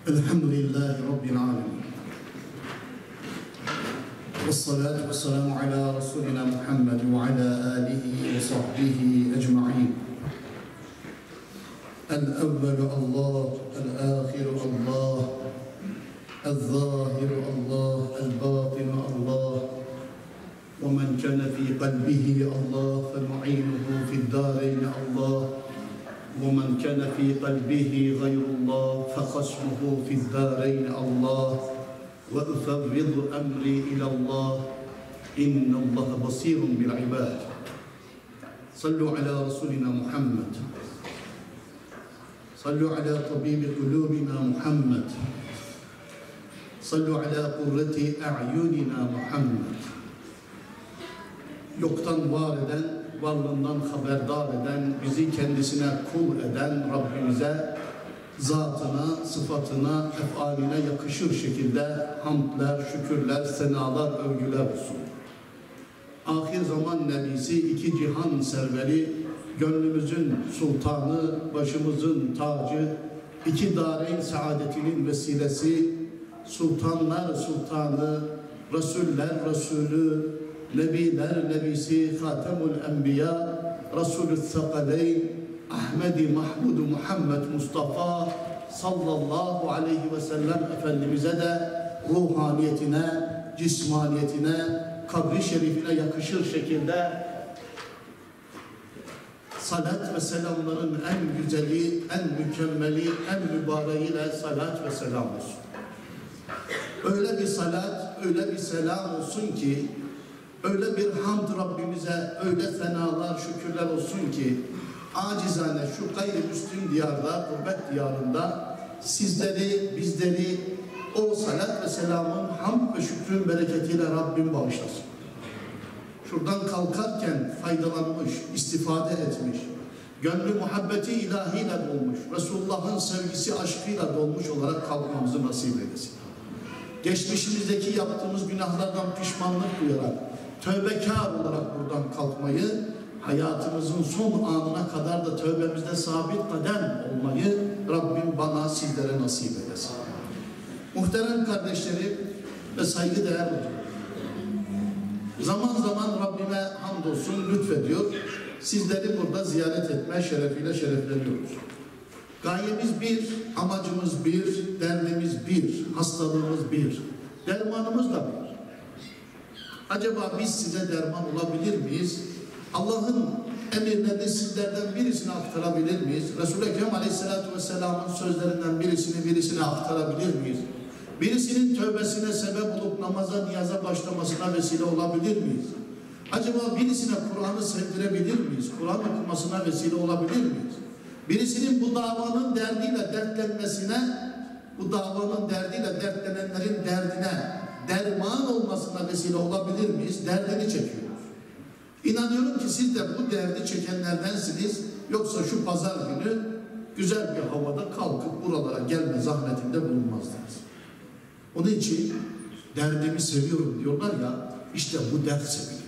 Elhamdülillahi Rabbil alemin. Vessalatu vesselamu ala Resulina Muhammed ve ala alihi ve sahbihi ecma'in. El-evvelu Allah, el-ahiru Allah, el-zahiru Allah, el-batinu Allah. ومن كان في قلبه الله فمعينه في الدارين الله ومن كان في قلبه غير الله فخصمه في الدارين الله وأفوض أمري إلى الله إن الله بصير بالعباد صلوا على رسولنا محمد صلوا على طبيب قلوبنا محمد صلوا على قرة أعيننا محمد. Yoktan var eden, varlığından haberdar eden, bizi kendisine kul eden Rabbimize, zatına, sıfatına, efaline yakışır şekilde hamdler, şükürler, senalar, övgüler olsun. Ahir zaman nebisi, iki cihan serveri, gönlümüzün sultanı, başımızın tacı, iki dareyn saadetinin vesilesi, sultanlar sultanı, Resuller Resulü, Nebiler Nebisi, Hatemul Enbiya, Resulü Thakaleyn, Ahmedi Mahmudu Muhammed Mustafa sallallahu aleyhi ve sellem Efendimiz'e de ruhaniyetine, cismaniyetine, kabri şerifine yakışır şekilde salat ve selamların en güzeli, en mükemmeli, en mübareğiyle salat ve selam olsun. Öyle bir salat, öyle bir selam olsun ki, öyle bir hamd Rabbimize, öyle senalar, şükürler olsun ki acizane şu gayrimüslim diyarda, gurbet diyarında sizleri, bizleri o salat ve selamın hamd ve şükrün bereketiyle Rabbim bağışlasın. Şuradan kalkarken faydalanmış, istifade etmiş, gönlü muhabbeti ilahiyle dolmuş, Resulullah'ın sevgisi, aşkıyla dolmuş olarak kalkmamızı nasip eylesin. Geçmişimizdeki yaptığımız günahlardan pişmanlık duyarak, tövbekar olarak buradan kalkmayı, hayatımızın son anına kadar da tövbemizde sabit kadem olmayı Rabbim bana, sizlere nasip eylesin. Muhterem kardeşlerim ve saygıdeğer hocam, zaman zaman Rabbime hamdolsun lütfediyor, sizleri burada ziyaret etme şerefiyle şerefleniyoruz. Gayemiz bir, amacımız bir, derdimiz bir, hastalığımız bir, dermanımız da bir. Acaba biz size derman olabilir miyiz? Allah'ın emirlerini sizlerden birisine aktarabilir miyiz? Resul-i Ekrem Aleyhisselatü Vesselam'ın sözlerinden birisine aktarabilir miyiz? Birisinin tövbesine sebep olup namaza, niyaza başlamasına vesile olabilir miyiz? Acaba birisine Kur'an'ı sevdirebilir miyiz? Kur'an okumasına vesile olabilir miyiz? Birisinin bu davanın derdiyle dertlenmesine, bu davanın derdiyle dertlenenlerin derdine derman olmasına vesile olabilir miyiz? Derdini çekiyoruz. İnanıyorum ki siz de bu derdi çekenlerdensiniz. Yoksa şu pazar günü güzel bir havada kalkıp buralara gelme zahmetinde bulunmazdınız. Onun için derdimi seviyorum diyorlar ya, işte bu dert seviliyor.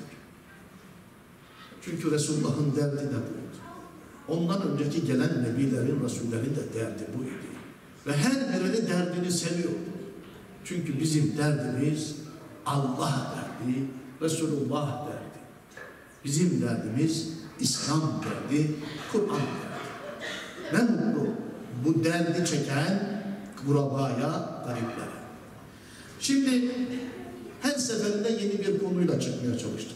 Çünkü Resulullah'ın derdi de buydu. Ondan önceki gelen nebilerin, Resullerin de derdi buydu. Ve her biri derdini seviyor. Çünkü bizim derdimiz Allah derdi, Resulullah derdi. Bizim derdimiz İslam derdi, Kur'an derdi. Ne mutlu bu derdi çeken kurabaya, gariplere. Şimdi her seferinde yeni bir konuyla çıkmaya çalıştım.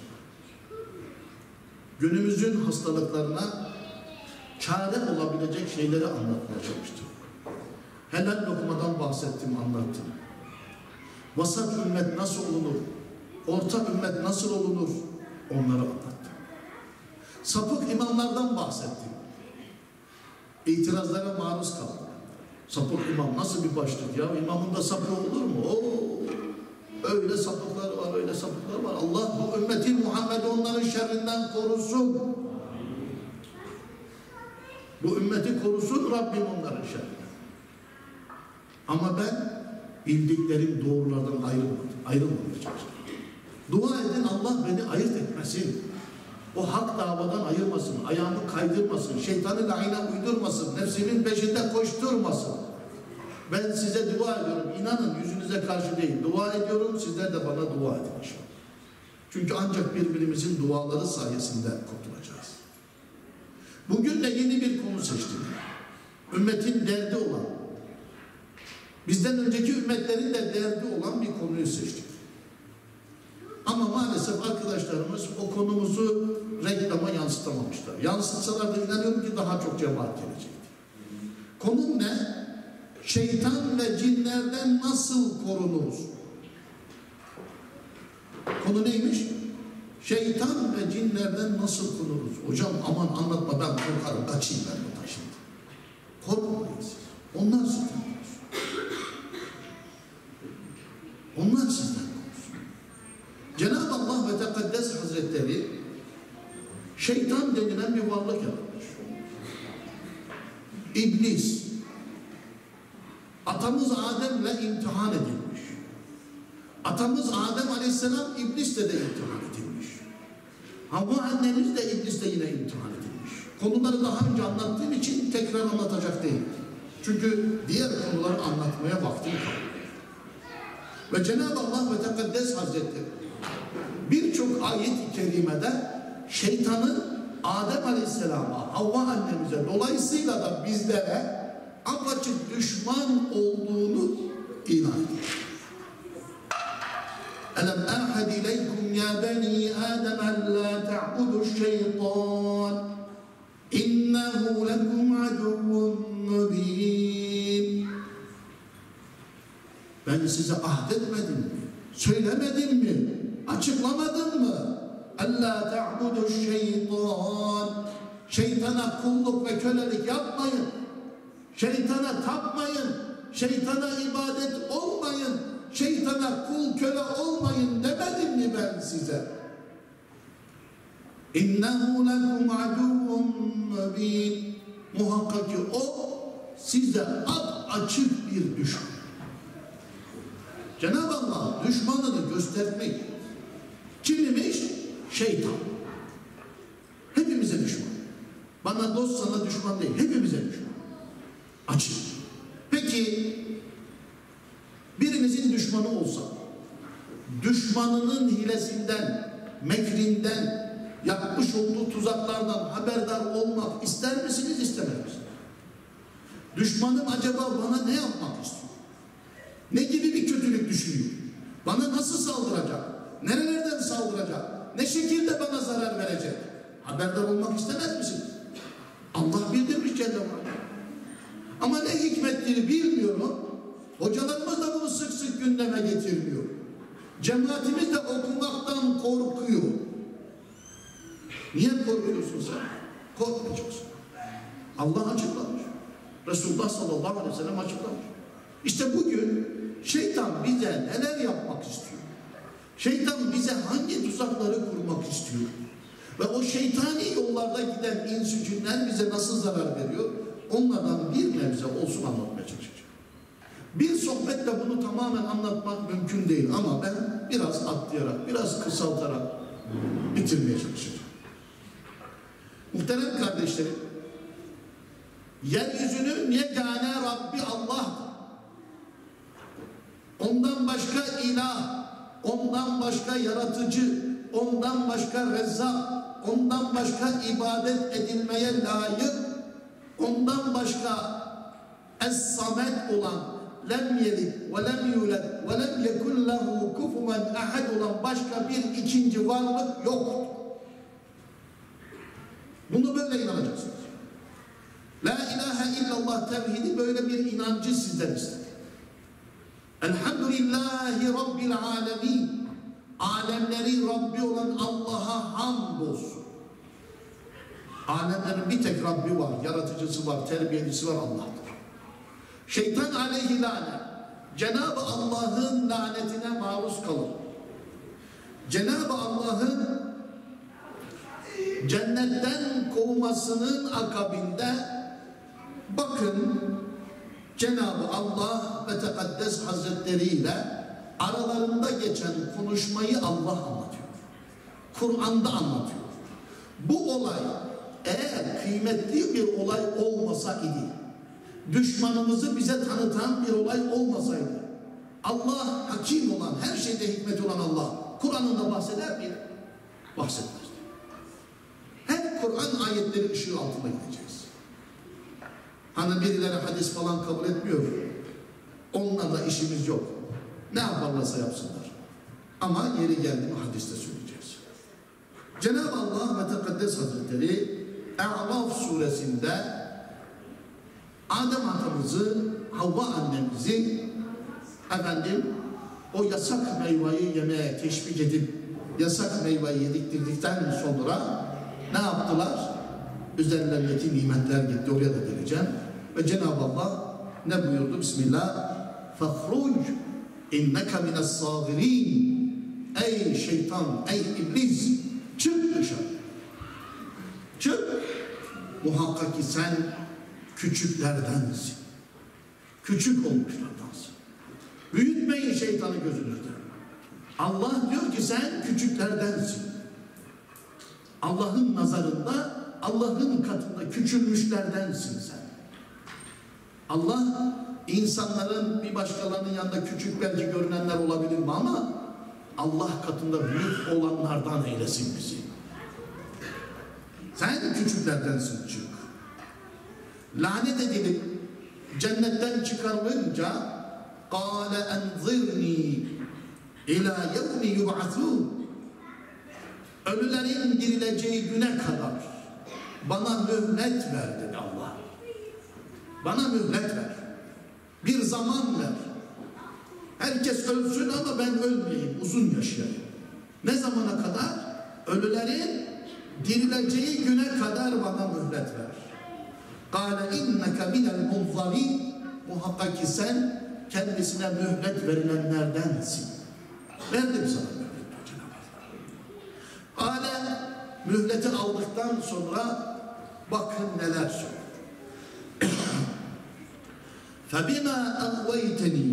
Günümüzün hastalıklarına çare olabilecek şeyleri anlatmaya çalıştım. Helal lokmadan bahsettim, anlattım. Vasat ümmet nasıl olunur? Orta ümmet nasıl olunur? Onları anlattım. Sapık imamlardan bahsettim. İtirazlara maruz kaldım. Sapık imam nasıl bir başlık ya? İmamın da sapığı olur mu? Öyle sapıklar var, öyle sapıklar var. Allah bu ümmeti Muhammed'i onların şerrinden korusun. Bu ümmeti korusun Rabbim onların şerrinden. Ama ben bildiklerim doğrulardan ayrılmamaya çalıştım. Dua edin Allah beni ayırt etmesin. O hak davadan ayırmasın, ayağımı kaydırmasın, şeytanı laine uydurmasın, nefsimin peşinde koşturmasın. Ben size dua ediyorum. İnanın yüzünüze karşı değil. Dua ediyorum. Sizler de bana dua edin inşallah. Çünkü ancak birbirimizin duaları sayesinde kurtulacağız. Bugün de yeni bir konu seçtim. Ümmetin derdi olan, bizden önceki ümmetlerin de derdi olan bir konuyu seçtik. Ama maalesef arkadaşlarımız o konumuzu reklama yansıtamamışlar. Yansıtsalar da inanıyorum ki daha çok cemaat gelecekti. Konum ne? Şeytan ve cinlerden nasıl korunuruz? Konu neymiş? Şeytan ve cinlerden nasıl korunuruz? Hocam aman anlatma, ben korkarım, kaçayım ben buradan şimdi. Korkmayın siz. Onlar sizden korksun. Onlar sizden korksun. Cenab-ı Allah ve Tekaddes Hazretleri şeytan denilen bir varlık yaratmış. İblis atamız Adem'le imtihan edilmiş. Atamız Adem Aleyhisselam İblis'le de imtihan edilmiş. Havva annemiz de İblis'le yine imtihan edilmiş. Konuları daha önce anlattığım için tekrar anlatacak değil. Çünkü diğer konuları anlatmaya vaktim kaldı. Ve Cenab-ı Allah ve Tekaddes Hazretleri birçok ayet-i kerimede şeytanın Adem Aleyhisselam'a, Havva annemize, dolayısıyla da bizlere apaçık düşman olduğunu ilan ediyor. Elem ahad ileykum ya bani Adem en la ta'budu şeytan innehu lekum aduvun mübin. Ben size ahdetmedim mi? Söylemedim mi? Açıklamadım mı? En la ta'budu şeytan. Şeytana kulluk ve kölelik yapmayın. Şeytana tapmayın. Şeytana ibadet olmayın. Şeytana kul köle olmayın demedim mi ben size? İnnehu lekum aduvun mübin. Muhakkak ki o size açık bir düşman. Cenab-ı Allah düşmanını göstermek kimmiş? Şeytan. Hepimize düşman. Bana dost, sana düşman değil. Hepimize düşman. Açık. Peki birinizin düşmanı olsa, düşmanının hilesinden, mekrinden, yapmış olduğu tuzaklardan haberdar olmak ister misiniz, istemez misiniz? Düşmanım acaba bana ne yapmak istiyor? Ne gibi bir kötülük düşünüyor? Bana nasıl saldıracak? Nerelerden saldıracak? Ne şekilde bana zarar verecek? Haberdar olmak istemez misiniz? Allah bildirmiş Cenab-ı Hak. Ama ne hikmetleri bilmiyorum. Hocalarımız da bunu sık sık gündeme getirmiyor. Cemaatimiz de okumaktan korkuyor. Niye korkuyorsun sen? Korkmayacaksın. Allah açıklamış. Resulullah sallallahu aleyhi ve sellem açıklamış. İşte bugün şeytan bize neler yapmak istiyor? Şeytan bize hangi tuzakları kurmak istiyor? Ve o şeytani yollarda giden ins-i cinler bize nasıl zarar veriyor? Onlardan bir nebze olsun anlatmaya çalışacağım. Bir sohbetle bunu tamamen anlatmak mümkün değil ama ben biraz atlayarak, biraz kısaltarak bitirmeye çalışacağım. Muhterem kardeşlerim, yeryüzünün yegane Rabbi Allah'tır. Ondan başka ilah, ondan başka yaratıcı, ondan başka rezzak, ondan başka ibadet edilmeye layık, ondan başka Es-Samet olan, lem yelid ve lem yulad ve lem yekun lehu kufuven ahad olan başka bir ikinci varlık yoktur. Bunu böyle inanacaksınız. La ilahe illallah tevhidi böyle bir inancı sizden ister. Elhamdülillahi Rabbil alemin. Alemleri Rabbi olan Allah'a hamdolsun. Alemlerin bir tek Rabbi var, yaratıcısı var, terbiyecisi var, Allah'tır. Şeytan aleyhi lanet, Cenab-ı Allah'ın lanetine maruz kalır. Cenab-ı Allah'ın cennetten kovmasının akabinde bakın Cenab-ı Allah ve Tekaddes Hazretleri ile aralarında geçen konuşmayı Allah anlatıyor. Kur'an'da anlatıyor. Bu olay eğer kıymetli bir olay olmasa idi, düşmanımızı bize tanıtan bir olay olmasaydı, Allah hakim olan, her şeyde hikmet olan Allah Kur'an'ında bahseder miydi? Bahsetmezdi. Hep Kur'an ayetleri ışığı altında gideceğiz. Hani birileri hadis falan kabul etmiyor. Onlarla işimiz yok. Ne yaparlarsa yapsınlar. Ama yeri geldi mi hadiste söyleyeceğiz. Cenab-ı Allah ve Tekaddes Hazretleri A'raf suresinde Adem atamızı, Havva annemizi o yasak meyveyi yemeye teşvik edip yasak meyveyi yediktirdikten sonra ne yaptılar? Üzerlerindeki nimetler gitti. Oraya da geleceğim. Ve Cenab-ı Allah ne buyurdu? Bismillah. فَخْرُجْ اِنَّكَ مِنَ الصَّاغِرِينَ Ey şeytan, ey iblis, çık dışarı. Çık. Muhakkak ki sen küçüklerdensin. Küçük olmuşlardansın. Büyütmeyin şeytanı gözünüzde. Allah diyor ki sen küçüklerdensin. Allah'ın nazarında, Allah'ın katında küçülmüşlerdensin sen. Allah insanların bir başkalarının yanında küçük belki görünenler olabilir mi ama Allah katında büyük olanlardan eylesin bizi. Sen küçüklerdensin çık. Lanet edilip cennetten çıkarılınca قَالَ اَنْظِرْنِي اِلَى يَوْمِ يُبْعَثُونَ Ölülerin dirileceği güne kadar bana mühlet ver dedi Allah. Bana mühlet ver. Bir zaman ver. Herkes ölsün ama ben ölmeyeyim, uzun yaşayayım. Ne zamana kadar? Ölülerin dirileceği güne kadar bana mühlet ver. قَالَ اِنَّكَ مِنَ الْمُنْظَرِينَ Muhakkak ki sen kendisine mühlet verilenlerdensin. Verdim sana mühlet Cenab-ı Allah. Alem mühleti aldıktan sonra bakın neler söylüyor. فَبِمَا اَغْوَيْتَنِي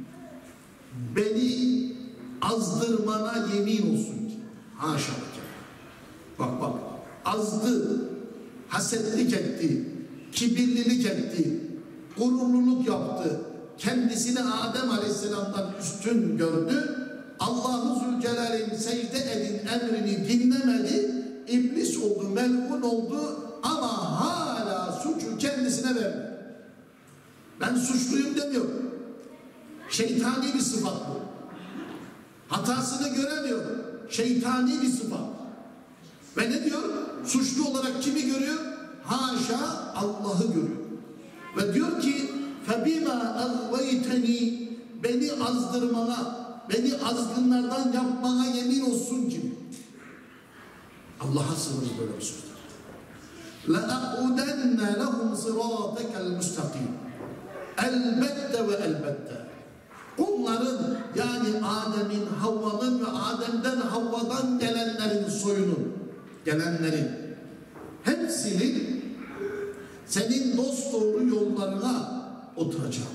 Beni azdırmana yemin olsun ki. Haşa. Bak azdı, hasetlik etti, kibirlilik etti, gururluluk yaptı, kendisini Adem Aleyhisselam'dan üstün gördü, Allah-u Zülcelal'in secde edin emrini dinlemedi, iblis oldu, melun oldu ama hala suçu kendisine verdi. Ben suçluyum demiyorum. Şeytani bir sıfat bu. Hatasını göremiyor. Şeytani bir sıfat. Ve ne diyor? Suçlu olarak kimi görüyor? Haşa Allah'ı görüyor. Ve diyor ki فَبِمَا اَغْوَيْتَنِي Beni azdırmana, beni azgınlardan yapmana yemin olsun ki. Allah'a sığınırız böyle bir sözler. لَاَقُدَنَّ لَهُمْ صِرَاطَكَ الْمُسْتَقِيمِ Elbette ve elbette. Onların yani Adem'in, Havva'nın ve Adem'den Havva'dan gelenlerin soyunun, gelenlerin hepsinin senin dosdoğru yollarına oturacağım.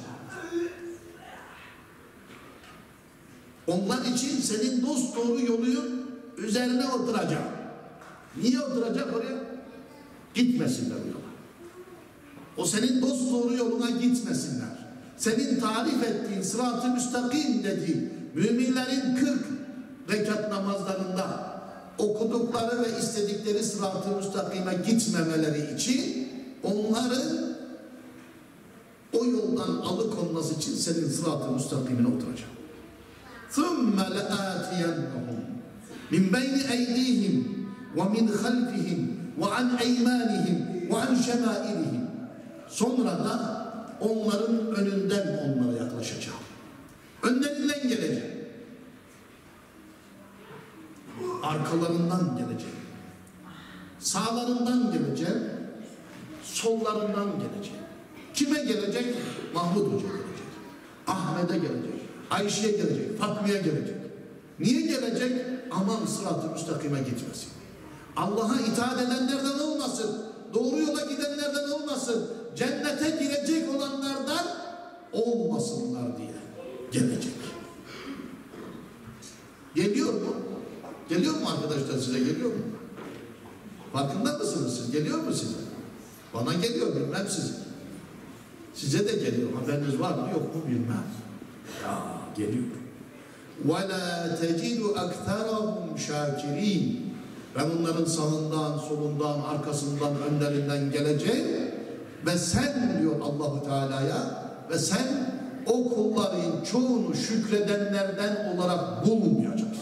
Onlar için senin dosdoğru yolun üzerine oturacağım. Niye oturacak oraya? Gitmesinler o yola. O senin dosdoğru yoluna gitmesinler. Senin tarif ettiğin sırat-ı müstakim dediğin müminlerin 40 rekat namazlarında okudukları ve istedikleri sırat-ı müstakime gitmemeleri için onların o yoldan alıkonması için senin sırat-ı müstakimine oturacağım. ثُمَّ لَآتِيَنَّهُمْ مِنْ بَيْنِ اَيْدِيهِمْ وَمِنْ خَلْفِهِمْ وَعَنْ اَيْمَانِهِمْ وَعَنْ شَمَائِلِهِمْ Sonra da onların önünden onlara yaklaşacağım. Önlerinden geleceğim. Arkalarından geleceğim. Sağlarından geleceğim. Sollarından geleceğim. Kime gelecek? Mahmud Hoca gelecek. Ahmet'e gelecek. Ayşe'ye gelecek. Fatma'ya gelecek. Niye gelecek? Aman sırat-ı müstakime gitmesin. Allah'a itaat edenlerden olmasın. Doğru yola gidenlerden olmasın. Cennete girecek olanlardan olmasınlar diye gelecek. Geliyor mu? Geliyor mu arkadaşlar, size geliyor mu? Farkında mısınız siz? Geliyor mu size? Bana geliyor, bilmem size. Size de geliyor. Haberiniz var mı yok mu bilmem. Ya geliyor. وَلَا تَجِدُ أَكْثَرَهُمْ شَاكِرِينَ. Ben onların sağından, solundan, arkasından, önlerinden geleceğim ve sen diyor Allah-u Teala'ya, ve sen o kulların çoğunu şükredenlerden olarak bulmayacaksın.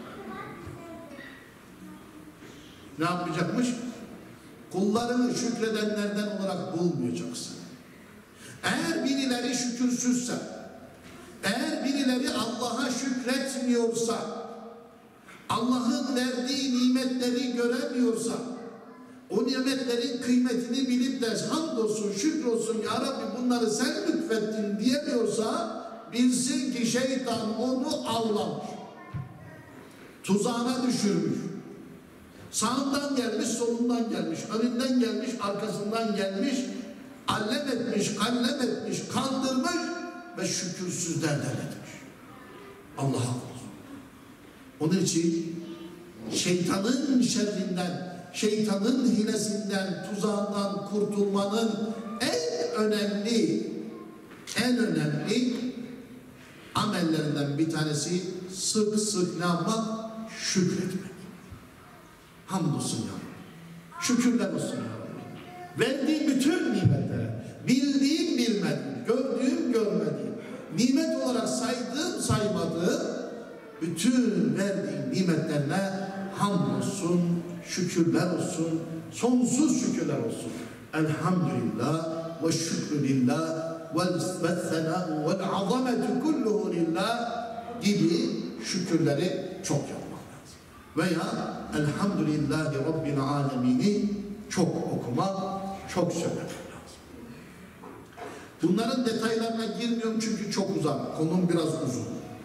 Ne yapmayacakmış? Kullarını şükredenlerden olarak bulmayacaksın. Eğer birileri şükürsüzse, eğer birileri Allah'a şükretmiyorsa, Allah'ın verdiği nimetleri göremiyorsa, o nimetlerin kıymetini bilip de hamdolsun, şükrolsun ya Rabbi bunları sen lütfettin diyemiyorsa, bilsin ki şeytan onu avlamış, tuzağına düşürmüş. Sağından gelmiş, solundan gelmiş, önünden gelmiş, arkasından gelmiş, allem etmiş, kallem etmiş, kandırmış ve şükürsüzlerden etmiş. Allah'a korusun. Onun için şeytanın şerrinden, şeytanın hilesinden, tuzağından kurtulmanın en önemli amellerinden bir tanesi sık sık ne yapmak? Şükretmek. Hamdolsun ya Rabbi. Şükürler olsun ya Rabbi. Verdiğim bütün nimetlere, bildiğim bilmediğim, gördüğüm görmediğim, nimet olarak saydığım saymadığım bütün verdiğim nimetlerine hamdolsun, şükürler olsun, sonsuz şükürler olsun. Elhamdülillah ve şükrü lillah ve senâ'u vel azametu kulluhu lillah gibi şükürleri çok yapmak lazım. Veya Elhamdülillahi Rabbil Alemini çok okumak, çok söylemek lazım. Bunların detaylarına girmiyorum çünkü çok uzak, konum biraz uzun.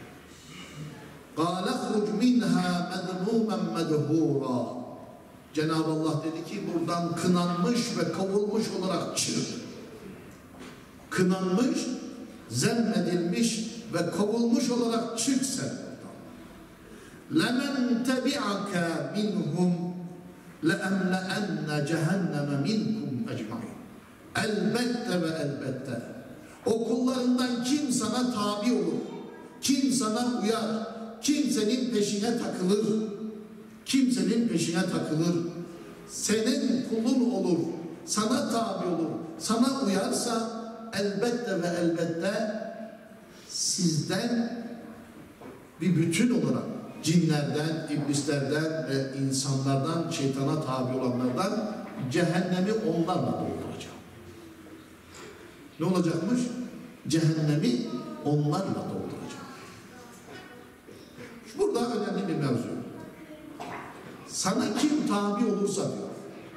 قَالَ خُرُجْ مِنْهَا مَذْمُومًا مَدْهُورًا. Cenab-ı Allah dedi ki buradan kınanmış ve kovulmuş olarak çık. Kınanmış, zemmedilmiş ve kovulmuş olarak çık sen buradan. لَمَنْ تَبِعَكَ مِنْهُمْ لَأَمْلَأَنَّ جَهَنَّمَ مِنْكُمْ اَجْمَعِينَ. Elbette ve elbette o kullarından kim sana tabi olur, kim sana uyar, kim senin peşine takılır, kimsenin peşine takılır, senin kulun olur, sana tabi olur, sana uyarsa elbette ve elbette sizden bir bütün olarak cinlerden, iblislerden ve insanlardan, şeytana tabi olanlardan cehennemi onlarla dolduracağım. Ne olacakmış? Cehennemi onlarla dolduracağım. Burada önemli bir mevzu. Sana kim tabi olursa diyor.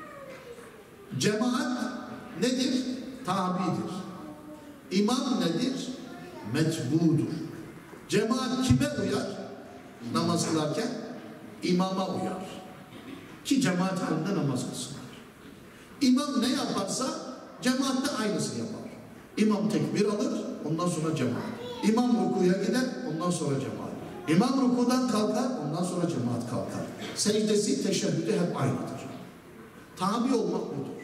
Cemaat nedir? Tabidir. İmam nedir? Metbudur. Cemaat kime uyar? Namaz kılarken imama uyar. Ki cemaat halinde namaz kılsınlar. İmam ne yaparsa cemaat de aynısını yapar. İmam tekbir alır, ondan sonra cemaat. İmam rukuya gider, ondan sonra cemaat. İmam rukudan kalkar, ondan sonra cemaat kalkar. Secdesi, teşehhüdü hep aynıdır. Tabi olmak budur.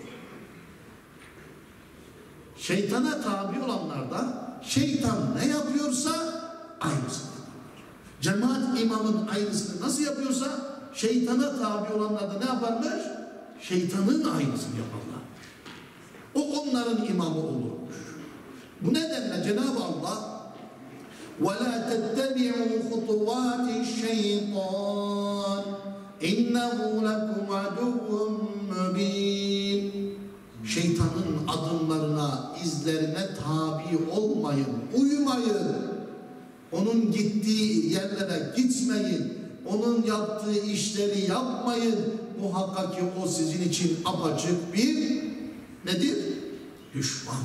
Şeytana tabi olanlarda şeytan ne yapıyorsa aynısını yaparlar. Cemaat imamın aynısını nasıl yapıyorsa şeytana tabi olanlar da ne yaparlar? Şeytanın aynısını yaparlar. O onların imamı olurmuş. Bu nedenle Cenab-ı Allah وَلَا تَتَّبِعُوا خُطُوَاتِ الشَّيْطَانِ اِنَّهُ لَكُمْ عَدُوٌ مُّبِينٌ. Şeytanın adımlarına, izlerine tabi olmayın, uymayın. Onun gittiği yerlere gitmeyin. Onun yaptığı işleri yapmayın. Muhakkak ki o sizin için apaçık bir nedir? Düşman.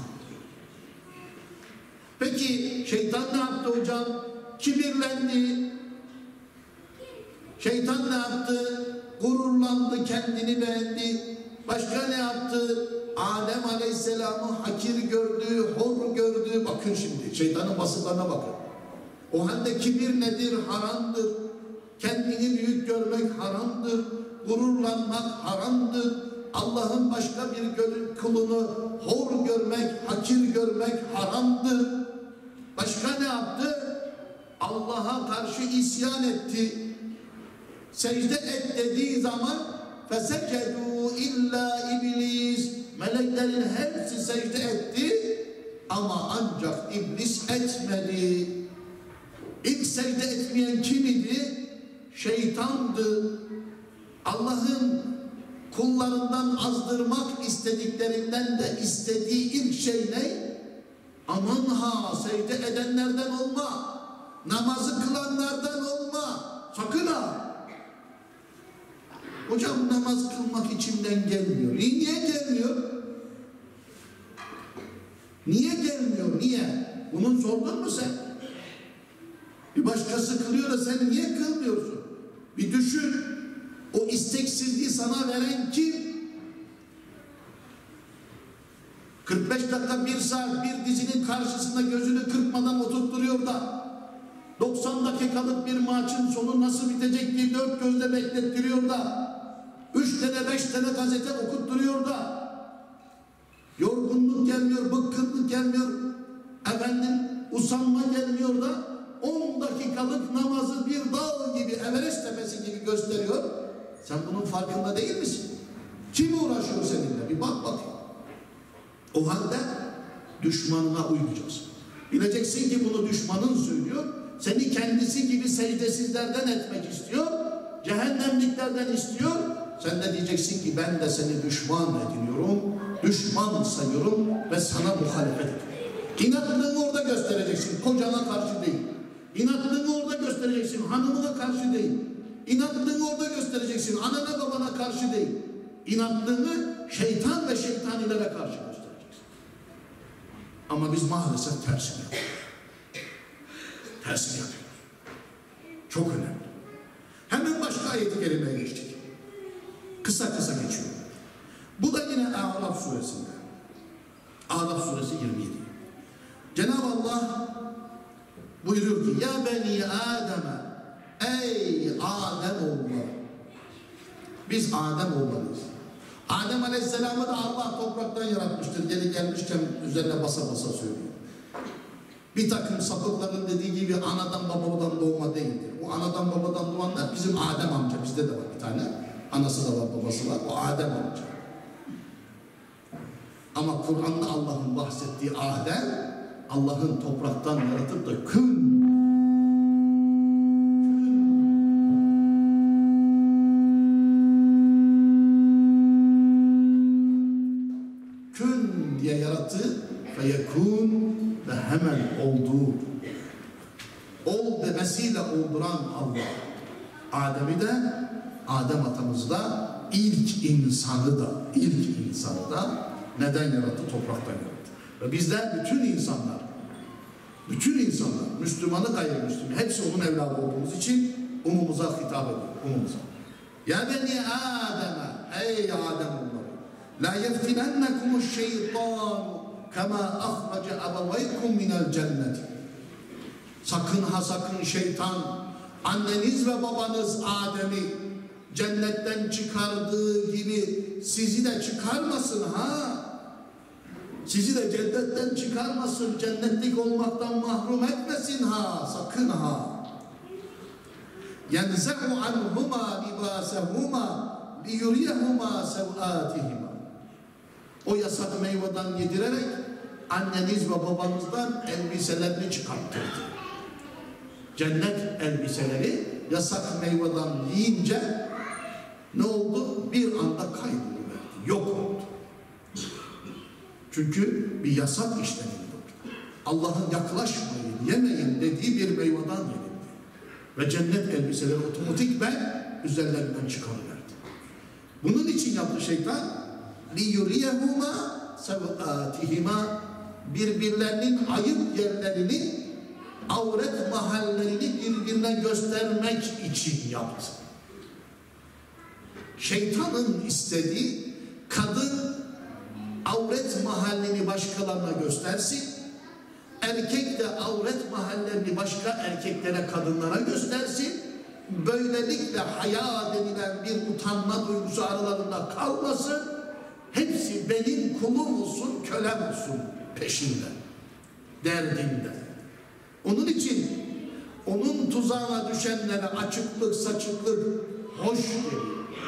Peki şeytan ne yaptı hocam? Kibirlendi. Şeytan ne yaptı? Gururlandı, kendini beğendi. Başka ne yaptı? Adem Aleyhisselam'ı hakir gördü, hor gördü. Bakın şimdi şeytanın vasıflarına bakın. O halde kibir nedir? Haramdır. Kendini büyük görmek haramdır. Gururlanmak haramdır. Allah'ın başka bir kulunu hor görmek, hakir görmek haramdır. Başka ne yaptı? Allah'a karşı isyan etti. Secde et dediği zaman فَسَجَدُوا illa iblis. Meleklerin hepsi secde etti ama ancak iblis etmedi. İlk secde etmeyen kim idi? Şeytandı. Allah'ın kullarından azdırmak istediklerinden de istediği ilk şey ne? Aman ha, secde edenlerden olma, namazı kılanlardan olma, sakın ha. Hocam namaz kılmak içimden gelmiyor. Niye gelmiyor? Niye gelmiyor? Niye? Bunun sordun mu sen? Bir başkası kılıyor da sen niye kılmıyorsun? Bir düşün. O isteksizliği sana veren kim? 45 dakika, 1 saat bir dizinin karşısında gözünü kırpmadan oturtturuyor da 90 dakikalık bir maçın sonu nasıl bitecek diye 4 gözle beklettiriyor da 3 tane 5 tane gazete okutturuyor da yorgunluk gelmiyor, bıkkınlık gelmiyor, efendim usanma gelmiyor da 10 dakikalık namazı bir dağ gibi, Everest tepesi gibi gösteriyor. Sen bunun farkında değil misin? Kim uğraşıyor seninle? Bir bak bakayım. O halde düşmanına uyacaksın. Bileceksin ki bunu düşmanın söylüyor. Seni kendisi gibi secdesizlerden etmek istiyor. Cehennemliklerden istiyor. Sen de diyeceksin ki ben de seni düşman ediniyorum. Düşman sayıyorum ve sana muhalefet ediyorum. İnatlığını orada göstereceksin. Kocana karşı değil. İnatlığını orada göstereceksin. Hanımına karşı değil. İnatlığını orada göstereceksin. Anana babana karşı değil. İnatlığını şeytan ve şeytanilere karşı göstereceksin. Ama biz maalesef tersini yapıyoruz. Tersini yapıyoruz. Çok önemli. Hemen başka ayet-i kerimeye geçtik. Kısa kısa geçiyor. Bu da yine Araf suresinde. Araf suresi 27. Cenab-ı Allah buyuruyor ki ya beni Adem'e, ey Adem oğulları. Biz Adem oğullarıyız. Adem Aleyhisselam'ı da Allah topraktan yaratmıştır. Geri gelmişken üzerine basa basa söylüyor. Bir takım sapıkların dediği gibi anadan babadan doğma değildir. Bu anadan babadan doğanlar bizim Adem amca. Bizde de var bir tane. Anası da var, babası var. O Adem amca. Ama Kur'an'da Allah'ın bahsettiği Adem, Allah'ın topraktan yaratıp da kün diye yarattı ve yekun ve hemen oldu. Ol demesiyle olduran Allah. Adem'i de, Adem atamızı da, ilk insanı da neden yarattı? Topraktan yarattı. Ve bizler bütün insanlar, Müslümanı gayrimüslim, hepsi onun evladı olduğumuz için umumuza hitap ediyor, umumuza. Ya beni Adem'e, ey Adem oğulları, la yeftinennekumuş şeytan kema ahrace ebeveykum minel cenneti. Sakın ha sakın şeytan, anneniz ve babanız Adem'i cennetten çıkardığı gibi sizi de çıkarmasın ha. Sizi de cennetten çıkarmasın, cennetlik olmaktan mahrum etmesin ha, sakın ha. يَنْزَعُ عَنْهُمَا لِبَاسَهُمَا لِيُرِيَهُمَا سَوْآتِهِمَا. O yasak meyveden yedirerek anneniz ve babanızdan elbiselerini çıkarttırdı. Cennet elbiseleri yasak meyveden yiyince ne oldu? Bir anda kayboluverdi, yok oldu. Çünkü bir yasak işlenildi. Allah'ın yaklaşmayın, yemeyin dediği bir meyveden yenildi. Ve cennet elbiseleri otomatikmen üzerlerinden çıkarıverdi. Bunun için yaptı şeytan لِيُرِيَهُمَا سَوْآتِهِمَا. Birbirlerinin ayıp yerlerini, avret mahallerini birbirine göstermek için yaptı. Şeytanın istediği kadın avret mahallini başkalarına göstersin, erkek de avret mahallerini başka erkeklere, kadınlara göstersin. Böylelikle haya denilen bir utanma duygusu aralarında kalmasın. hepsi benim kulum olsun, kölem olsun peşinde, derdinde. Onun için onun tuzağına düşenlere açıklık, saçıklık hoş geliyor.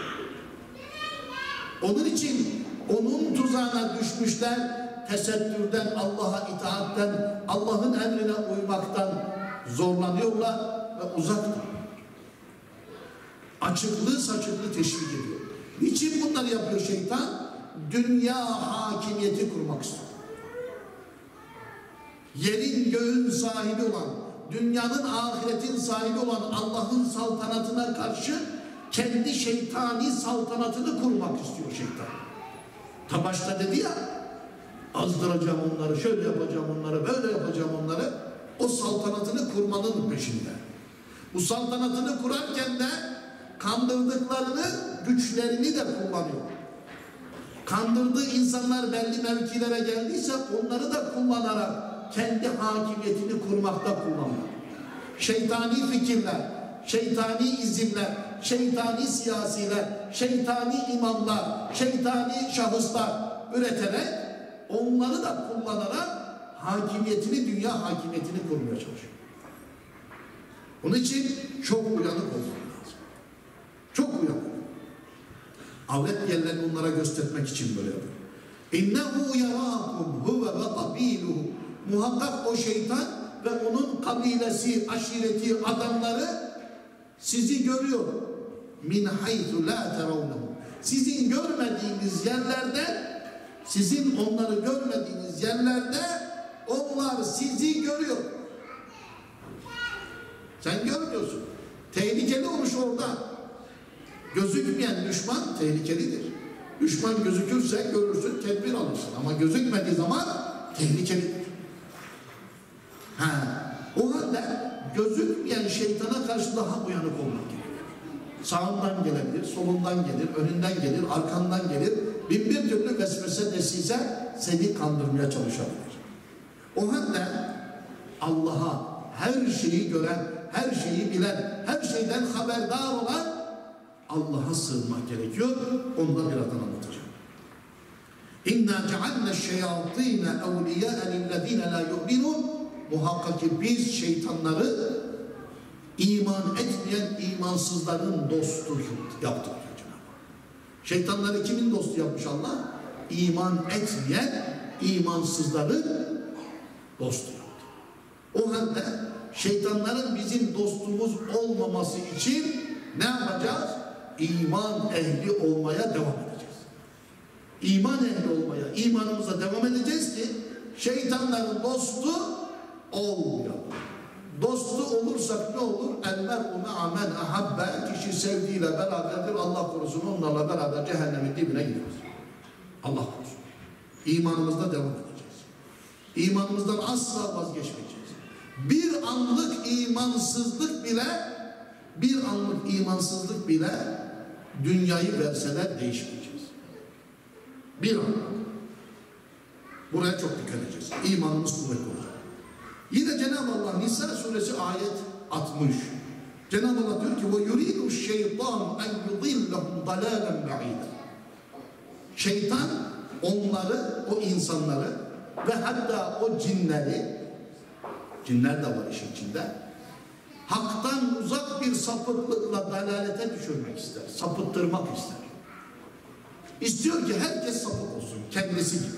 Onun için onun tuzağına düşmüşler tesettürden, Allah'a itaatten, Allah'ın emrine uymaktan zorlanıyorlar ve uzaklar. Açıklığı, saçıklığı teşvik ediyor. Niçin bunları yapıyor şeytan? Dünya hakimiyeti kurmak istiyor. Yerin göğün sahibi olan, dünyanın ahiretin sahibi olan Allah'ın saltanatına karşı kendi şeytani saltanatını kurmak istiyor şeytan. Ta başta dedi ya, azdıracağım onları, şöyle yapacağım onları, böyle yapacağım onları. O saltanatını kurmanın peşinde. Bu saltanatını kurarken de kandırdıklarını, güçlerini de kullanıyor. Kandırdığı insanlar belli mevkilere geldiyse onları da kullanarak kendi hakimiyetini kurmakta kullanıyor. Şeytani fikirler, şeytani izimler, şeytani siyasiler, şeytani imamlar, şeytani şahıslar üreterek onları da kullanarak hakimiyetini, dünya hakimiyetini kurmaya çalışıyor. Onun için çok uyanık olmak lazım. Çok uyanık. Avret yerlerini onlara göstermek için böyle yapıyor. İnnehu yarâkum huve ve kabiluhu. Muhakkak o şeytan ve onun kabilesi, aşireti, adamları sizi görüyor. Min haythu la teravnehu. Sizin görmediğiniz yerlerde, sizin onları görmediğiniz yerlerde onlar sizi görüyor. Sen görmüyorsun. Tehlikeli olmuş orada. Gözükmeyen düşman tehlikelidir. Düşman gözükürse görürsün, tedbir alırsın. Ama gözükmediği zaman tehlikelidir. O halde gözükmeyen şeytana karşı daha uyanık olmak gerekiyor. Sağından gelebilir, solundan gelir, önünden gelir, arkandan gelir. Bin bir türlü vesvese desise seni kandırmaya çalışabilir. O halde Allah'a her şeyi gören, her şeyi bilen, her şeyden haberdar olan Allah'a sığınmak gerekiyor. Onu da birazdan anlatacağım. İnna cealne şeyatîne evliyâe lillezîne lâ yu'minûn. Muhakkak ki biz şeytanları iman etmeyen imansızların dostu yaptık diyor Cenab-ı Hak. Şeytanları kimin dostu yapmış Allah? İman etmeyen imansızların dostu yaptı. O halde şeytanların bizim dostumuz olmaması için ne yapacağız? İman ehli olmaya devam edeceğiz. İman ehli olmaya, imanımıza devam edeceğiz ki şeytanların dostu olmayalım. Dostu olursak ne olur? El-mer'u me'amen ahabbe. Kişi sevdiğiyle beraberdir. Allah korusun onlarla beraber cehennemin dibine gideriz. Allah korusun. İmanımızda devam edeceğiz. İmanımızdan asla vazgeçmeyeceğiz. Bir anlık imansızlık bile dünyayı verseler değişmeyeceğiz. Bir anlık. Buraya çok dikkat edeceğiz. İmanımız kuvvetli olacak. Yine Cenab-ı Allah Nisa suresi ayet 60. Cenab-ı Allah diyor ki وَيُرِيدُ الشَّيْطَانُ اَنْ يُضِلَّهُمْ ضَلَالًا بَعِيدًا. Şeytan onları, o insanları ve hatta o cinler de var işin içinde, haktan uzak bir sapıklıkla dalalete düşürmek ister, sapıttırmak ister. İstiyor ki herkes sapık olsun, kendisi gibi.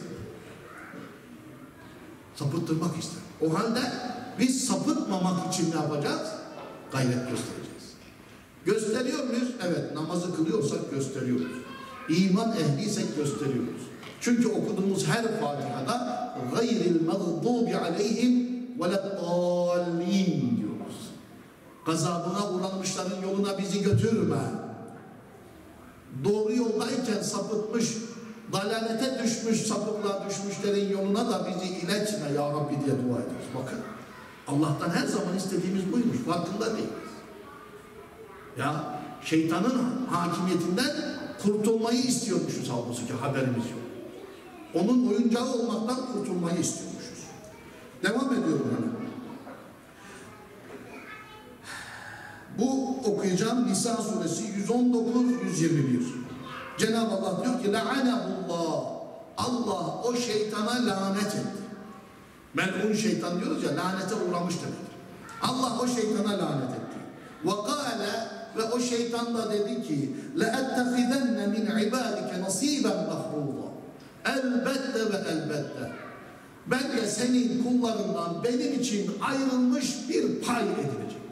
Sapıttırmak ister. O halde biz sapıtmamak için ne yapacağız? Gayret göstereceğiz. Gösteriyor muyuz? Evet, namazı kılıyorsak gösteriyoruz. İman ehliysek gösteriyoruz. Çünkü okuduğumuz her Fatiha'da gayril mağdubi aleyhim veleddallin diyoruz. Gazabına uğranmışların yoluna bizi götürme. Doğru yoldayken sapıtmış, dalalete düşmüş, sapıklığa düşmüşlerin yoluna da bizi iletme ya Rabbi diye dua ediyoruz. Bakın, Allah'tan her zaman istediğimiz buymuş, farkında değiliz. Ya şeytanın hakimiyetinden kurtulmayı istiyormuşuz halbuki, haberimiz yok. Onun oyuncağı olmaktan kurtulmayı istiyormuşuz. Devam ediyorum hemen. Bu okuyacağım Nisa suresi 119-121. Cenab-ı Allah diyor ki le'anehullah. Allah o şeytana lanet etti. Mel'un şeytan diyoruz ya, lanete uğramış demektir. Allah o şeytana lanet etti. Ve kâle, ve o şeytan da dedi ki le'ettehidenne min ibâdike nasîben mahrûza. Elbette ve elbette ben de senin kullarından benim için ayrılmış bir pay edineceğim.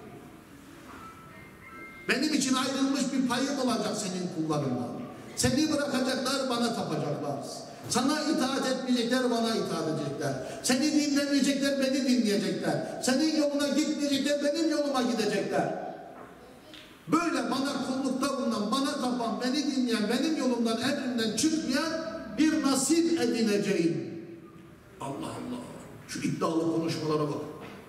Benim için ayrılmış bir payım olacak senin kullarından. Seni bırakacaklar, bana tapacaklar. Sana itaat etmeyecekler, bana itaat edecekler. Seni dinlemeyecekler, beni dinleyecekler. Senin yoluna gitmeyecekler, benim yoluma gidecekler. Böyle bana kullukta bulunan, bana tapan, beni dinleyen, benim yolumdan, emrimden çıkmayan bir nasip edineceğim. Allah Allah. Şu iddialı konuşmalara bak.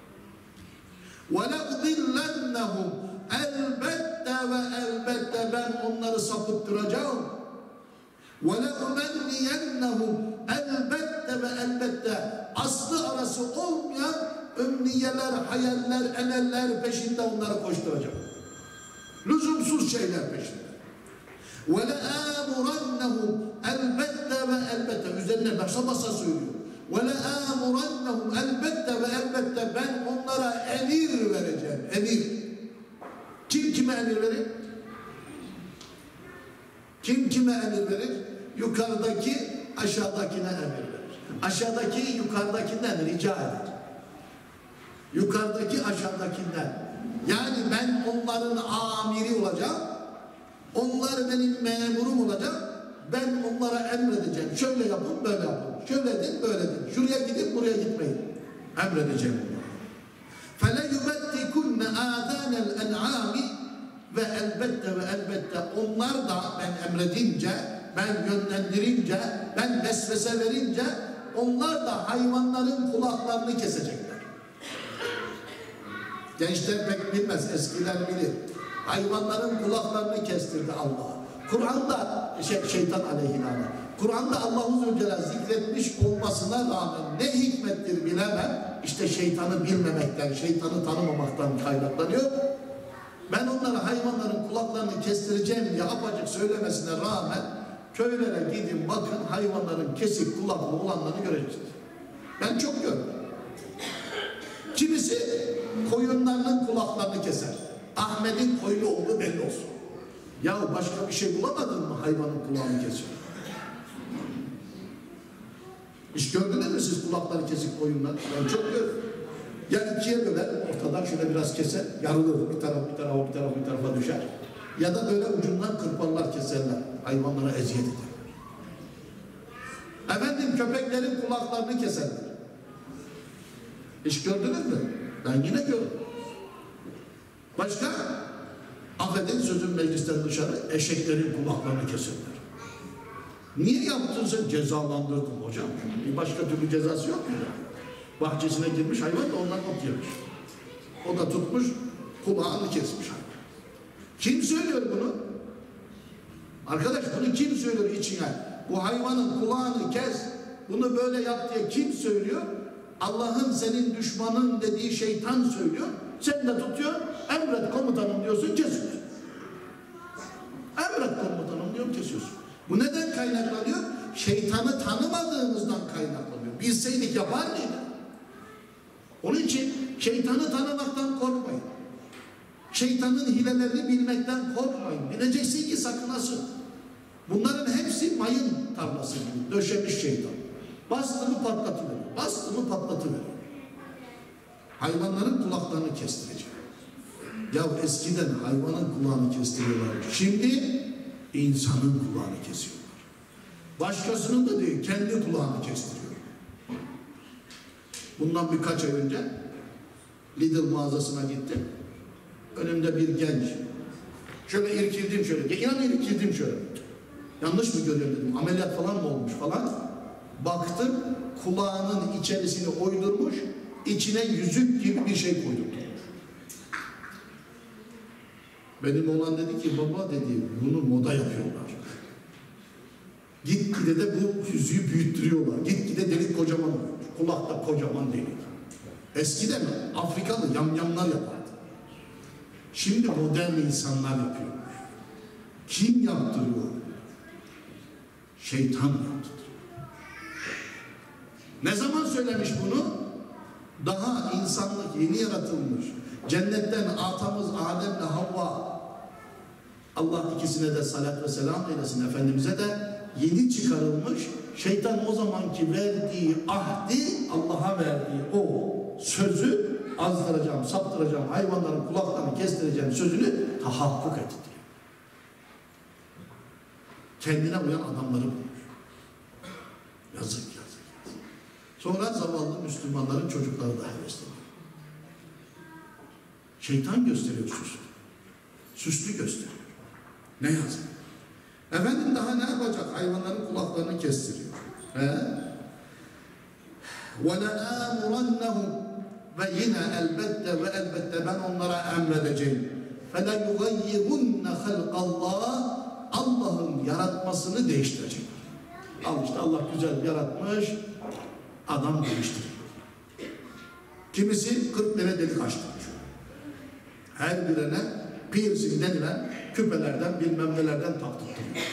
وَلَقْضِلَّنَّهُمْ elbette ve elbette ben onları sapıttıracağım. وَلَقْمَنِّيَنَّهُمْ elbette ve elbette aslı arası olmayan ümniyeler, hayaller, emeller peşinde onları koşturacağım. Lüzumsuz şeyler peşinde. وَلَآمُرَنَّهُمْ elbette ve elbette üzerine basa basa söylüyor. وَلَآمُرَنَّهُمْ elbette ve elbette ben onlara emir vereceğim. Emir. Kim kime emir verir? Kim kime emir verir? Yukarıdaki aşağıdakine emir verir. Aşağıdaki yukarıdakinden rica eder. Yukarıdaki aşağıdakinden. Yani ben onların amiri olacağım. Onlar benim memurum olacak. Ben onlara emredeceğim. Şöyle yapın, böyle yapın. Şöyle edin, böyle edin. Şuraya gidin, buraya gitmeyin. Emredeceğim onlara. فَلَيُبَتِّكُنَّ آذَانَ الْاَنْعَامِ ve elbette onlar da ben emredince, ben yönlendirince, ben vesvese verince onlar da hayvanların kulaklarını kesecekler. Gençler pek bilmez, eskiler bilir. Hayvanların kulaklarını kestirdi Allah. Kur'an'da şeytan aleyhinâne. Kur'an'da Allah-u Zülcelal zikretmiş olmasına rağmen ne hikmettir bilemem. İşte şeytanı bilmemekten, şeytanı tanımamaktan kaynaklanıyor. Ben onlara hayvanların kulaklarını kestireceğim diye apacık söylemesine rağmen köylere gidin bakın hayvanların kesik kulaklı olanlarını göreceksiniz. Ben çok gördüm. Kimisi koyunlarının kulaklarını keser. Ahmet'in koyunu olduğu belli olsun. Ya başka bir şey bulamadın mı hayvanın kulağını kesiyor? Hiç gördünüz mü siz kulakları kesik koyunlar? Ben çok gördüm. Ya ikiye böler, ortadan şöyle biraz keser, yarılır, bir tarafa düşer. Ya da böyle ucundan kırparlar, keserler. Hayvanlara eziyet eder. Efendim köpeklerin kulaklarını keserler. Hiç gördünüz mü? Ben yine gördüm. Başka? Affedin sözün meclisten dışarı, eşeklerin kulaklarını keserler. Niye yaptın sen? Cezalandırdım hocam. Bir başka türlü cezası yok mu? Bahçesine girmiş hayvan da ondan ot yemiş. O da tutmuş, kulağını kesmiş hayvan. Kim söylüyor bunu? Arkadaş bunu kim söylüyor içine? Bu hayvanın kulağını kes, bunu böyle yap diye kim söylüyor? Allah'ın senin düşmanın dediği şeytan söylüyor. Sen de tutuyor, emret komutanım diyorsun, kesiyorsun. Emret komutanım diyorum, kesiyorsun. Bu neden kaynaklanıyor? Şeytanı tanımadığımızdan kaynaklanıyor. Bilseydik yapar mıydık? Onun için şeytanı tanımaktan korkmayın. Şeytanın hilelerini bilmekten korkmayın. Bileceksin ki sakınasın. Bunların hepsi mayın tarlası gibi döşemiş şeytan. Bastı mı patlatıverir. Bastı mı patlatıverir. Hayvanların kulaklarını kestirecek. Ya eskiden hayvanın kulağını kestiriyorlar. Şimdi insanın kulağını kesiyorlar. Başkasının da değil, kendi kulağını kestiriyor. Bundan birkaç ay önce Lidl mağazasına gittim. Önümde bir genç. Şöyle irkildim şöyle. İnan irkildim şöyle. Yanlış mı görüyorum dedim. Ameliyat falan mı olmuş falan. Baktım kulağının içerisini oydurmuş. İçine yüzük gibi bir şey koydurmuş. Benim oğlan dedi ki baba dedi bunu moda yapıyorlar. Gitgide de bu yüzüğü büyüttürüyorlar. Gitgide delik kocaman oluyor. Kulakta kocaman delik. Eskiden Afrikalı yamyamlar yapardı. Şimdi modern insanlar yapıyor. Kim yaptırıyor? Şeytan yaptı. Ne zaman söylemiş bunu? Daha insanlık yeni yaratılmış. Cennetten atamız Adem'le Havva, Allah ikisine de salat ve selam eylesin, Efendimiz'e de yeni çıkarılmış. Şeytan o zamanki verdiği ahdi, Allah'a verdiği o sözü, azdıracağım, saptıracağım, hayvanların kulaklarını kestireceğim sözünü tahakkuk etti. Kendine uyan adamları bulmuş. Yazık, yazık, yazık. Sonra zavallı Müslümanların çocukları da hevesleniyor. Şeytan gösteriyor süslü. Süslü gösteriyor. Ne yazık. Efendim daha ne yapacak? Hayvanların kulaklarını kestiriyor. وَلَآمُرَنَّهُمْ ve yine elbette ben onlara emredeceğim. فَلَيُغَيِّرُنَّ خَلْقَ اللّٰهِ Allah'ın yaratmasını değiştirecek. Al işte Allah güzel yaratmış, adam değiştiriyor. Kimisi 40 tane delik açtırmış. Her birine piercing denilen küpelerden bilmem nelerden taktırıyor.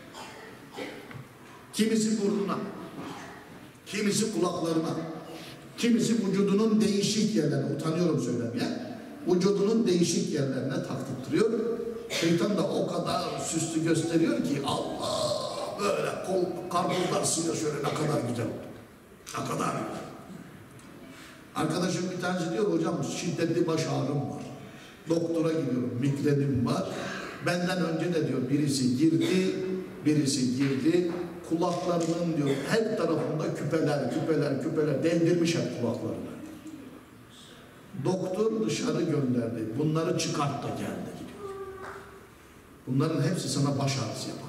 Kimisi burnuna, kimisi kulaklarına, kimisi vücudunun değişik yerlerine, utanıyorum söylemeye, vücudunun değişik yerlerine taktırıyor. Şeytan da o kadar süslü gösteriyor ki Allah böyle karpuzlar sıyıyor şöyle, ne kadar güzel oldu. Ne kadar güzel. Arkadaşım bir tanesi diyor, hocam şiddetli baş ağrım var. Doktora gidiyorum, migrenim var. Benden önce de diyor birisi girdi. Kulaklarının diyor her tarafında küpeler deldirmiş hep kulaklarını. Doktor dışarı gönderdi. Bunları çıkart da gel de gidiyor. Bunların hepsi sana baş ağrısı yapar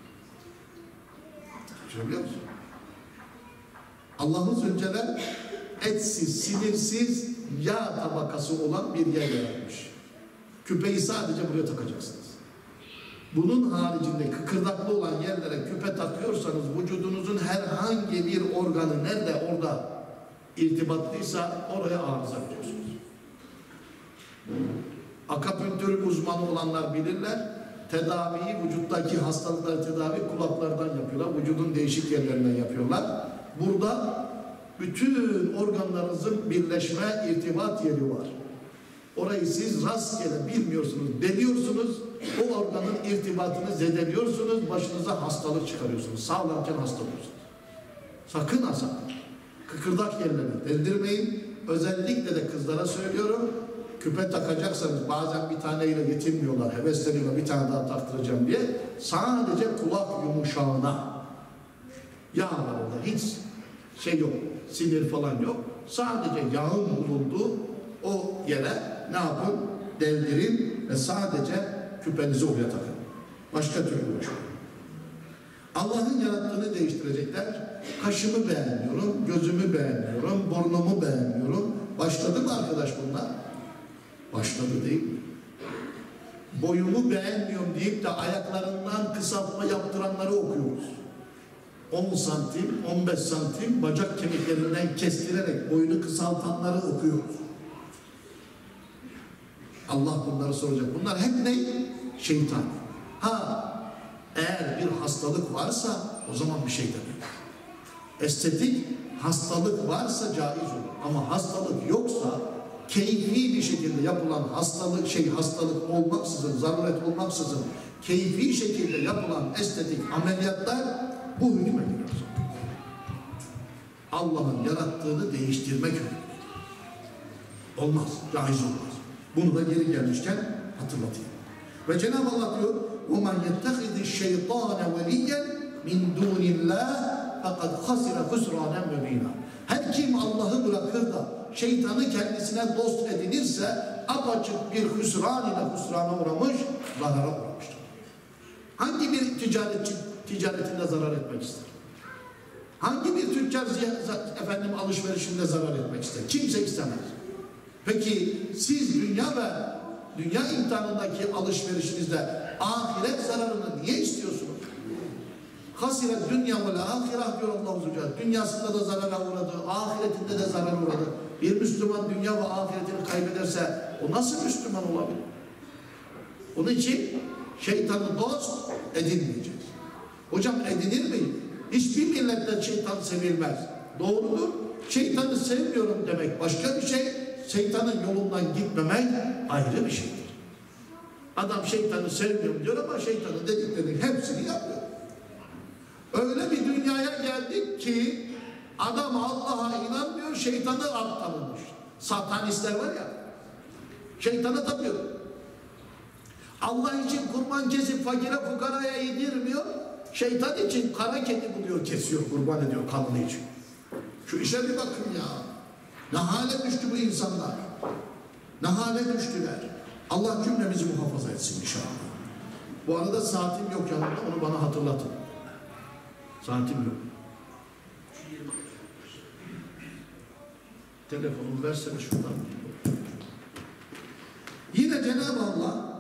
diyor. Biliyor musun? Allah'ın Zülcelal etsiz, sinirsiz yağ tabakası olan bir yer yaratmış. Küpeyi sadece buraya takacaksınız. Bunun haricinde kıkırdaklı olan yerlere küpe takıyorsanız vücudunuzun herhangi bir organı nerede orada irtibatlıysa oraya arıza veriyorsunuz. Akupunktür uzmanı olanlar bilirler. Tedaviyi, vücuttaki hastalıkları tedavi kulaklardan yapıyorlar. Vücudun değişik yerlerinden yapıyorlar. Burada bütün organlarınızın birleşme, irtibat yeri var. Orayı siz rastgele bilmiyorsunuz, deliyorsunuz, o organın irtibatını zedeliyorsunuz, başınıza hastalık çıkarıyorsunuz, sağlarken hasta oluyorsunuz. Sakın ha sakın, kıkırdak yerlerine deldirmeyin. Özellikle de kızlara söylüyorum, küpe takacaksanız bazen bir taneyle yetinmiyorlar, hevesleniyorlar, bir tane daha taktıracağım diye. Sadece kulak yumuşağına, yağ var orada, hiç şey yok, sinir falan yok. Sadece yağın bulunduğu o yere ne yapın? Deldirin ve sadece küpenizi oraya takın. Başka türlü uğraşmayın. Allah'ın yarattığını değiştirecekler. Kaşımı beğenmiyorum, gözümü beğenmiyorum, burnumu beğenmiyorum. Başladı mı arkadaş bunlar? Başladı değil mi? Boyumu beğenmiyorum deyip de ayaklarından kısaltma yaptıranları okuyoruz. 10 santim, 15 santim bacak kemiklerinden kestirerek boyunu kısaltanları okuyoruz. Allah bunları soracak. Bunlar hep ne? Şeytan. Eğer bir hastalık varsa o zaman bir şey demek. Estetik hastalık varsa caiz olur. Ama hastalık yoksa keyfi bir şekilde yapılan hastalık olmaksızın, zaruret olmaksızın keyfi şekilde yapılan estetik ameliyatlar bu hükme girer. Allah'ın yarattığını değiştirmek hükmü. Olmaz, caiz olmaz. Bunu da geri gelmişken hatırlatayım. Ve Cenab-ı Allah diyor وَمَنْ يَتَّخِذِ الشَّيْطَانَ وَلِيًّا مِنْ دُونِ اللّٰهِ فَقَدْ خَسِرَ خُسْرَانًا مُب۪ينًا. Her kim Allah'ı bırakır da şeytanı kendisine dost edinirse apaçık bir hüsrana uğramış, zarara uğramıştır. Hangi bir ticaretinde zarar etmek ister? Hangi bir tüccar alışverişinde zarar etmek ister? Kimse istemez. Peki siz dünya imtihanındaki alışverişinizde ahiret zararını niye istiyorsunuz? Hasiret dünya ve ahireh diyor Allah-u Zülcelal. Dünyasında da zarara uğradı, ahiretinde de zarar uğradı. Bir Müslüman dünya ve ahiretini kaybederse o nasıl Müslüman olabilir? Onun için şeytanı dost edinmeyeceğiz. Hocam edinir mi? Hiçbir milletten şeytan sevilmez. Doğrudur. Şeytanı sevmiyorum demek başka bir şey. Şeytanın yolundan gitmemek ayrı bir şeydir. Adam şeytanı sevmiyorum diyor ama şeytanın dediklerinin hepsini yapıyor. Öyle bir dünyaya geldik ki adam Allah'a inanmıyor, şeytanı tanımış. Satanistler var ya, şeytana tapıyor. Allah için kurban kesip fakire fukaraya yedirmiyor, şeytan için kara kedi buluyor, kesiyor, kurban ediyor kanını için. Şu işe bir bakın ya. Ne hale düştü bu insanlar? Ne hale düştüler? Allah cümlemizi muhafaza etsin inşallah. Bu arada saatim yok yanımda, onu bana hatırlatın. Saatim yok. Telefonumu versene şuradan. Yine Cenab-ı Allah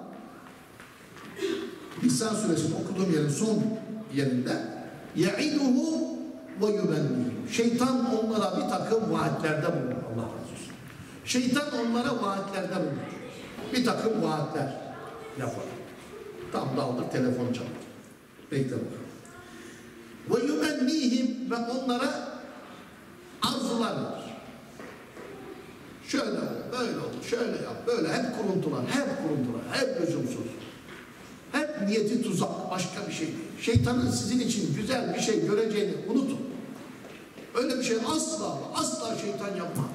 İsa suresinin okuduğum yerin son yerinde يَعِدُهُ وَيُبَنِّهُ Şeytan onlara bir takım vaatlerde bulunur. Allah razı olsun. Şeytan onlara vaatlerde bulunur. Bir takım vaatler yapar. Tam da aldık, telefon çaldı. Bekle bakalım. وَيُبَنِّهِمْ Ve onlara arzular verir. Şöyle ol, böyle ol, şöyle yap, böyle hep kuruntular, hep lüzumsuz. Hep niyeti tuzak, başka bir şey değil. Şeytanın sizin için güzel bir şey göreceğini unutun. Öyle bir şey asla şeytan yapmaz.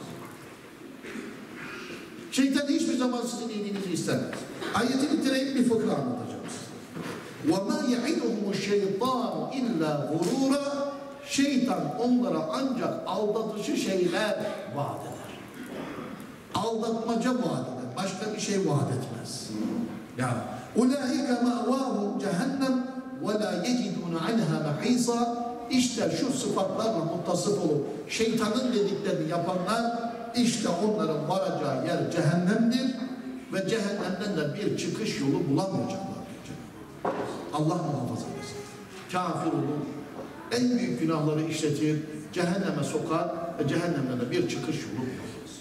Şeytan hiçbir zaman sizin iyiliğinizi istemez. Ayeti bitireyim, bir fıkra anlatacağım size. وَمَا يَعِدُهُمُ الشَّيْطَانُ اِلَّا غُرُورًا Şeytan onlara ancak aldatıcı şeyler vaat eder. Aldatmaca vaat eder. Başka bir şey vaat etmez. Yani اُولَٰئِكَ مَأْوَاهُمْ cehennem وَلَا يَجِدُونَ عَنْهَا مَحِيصًا İşte şu sıfatlarla muttasıf olup şeytanın dediklerini yapanlar, işte onların varacağı yer cehennemdir ve cehennemden de bir çıkış yolu bulamayacaklar. Allah muhafaza etsin. Kafir olur, en büyük günahları işletir, cehenneme sokar ve cehennemden de bir çıkış yolu bulamaz.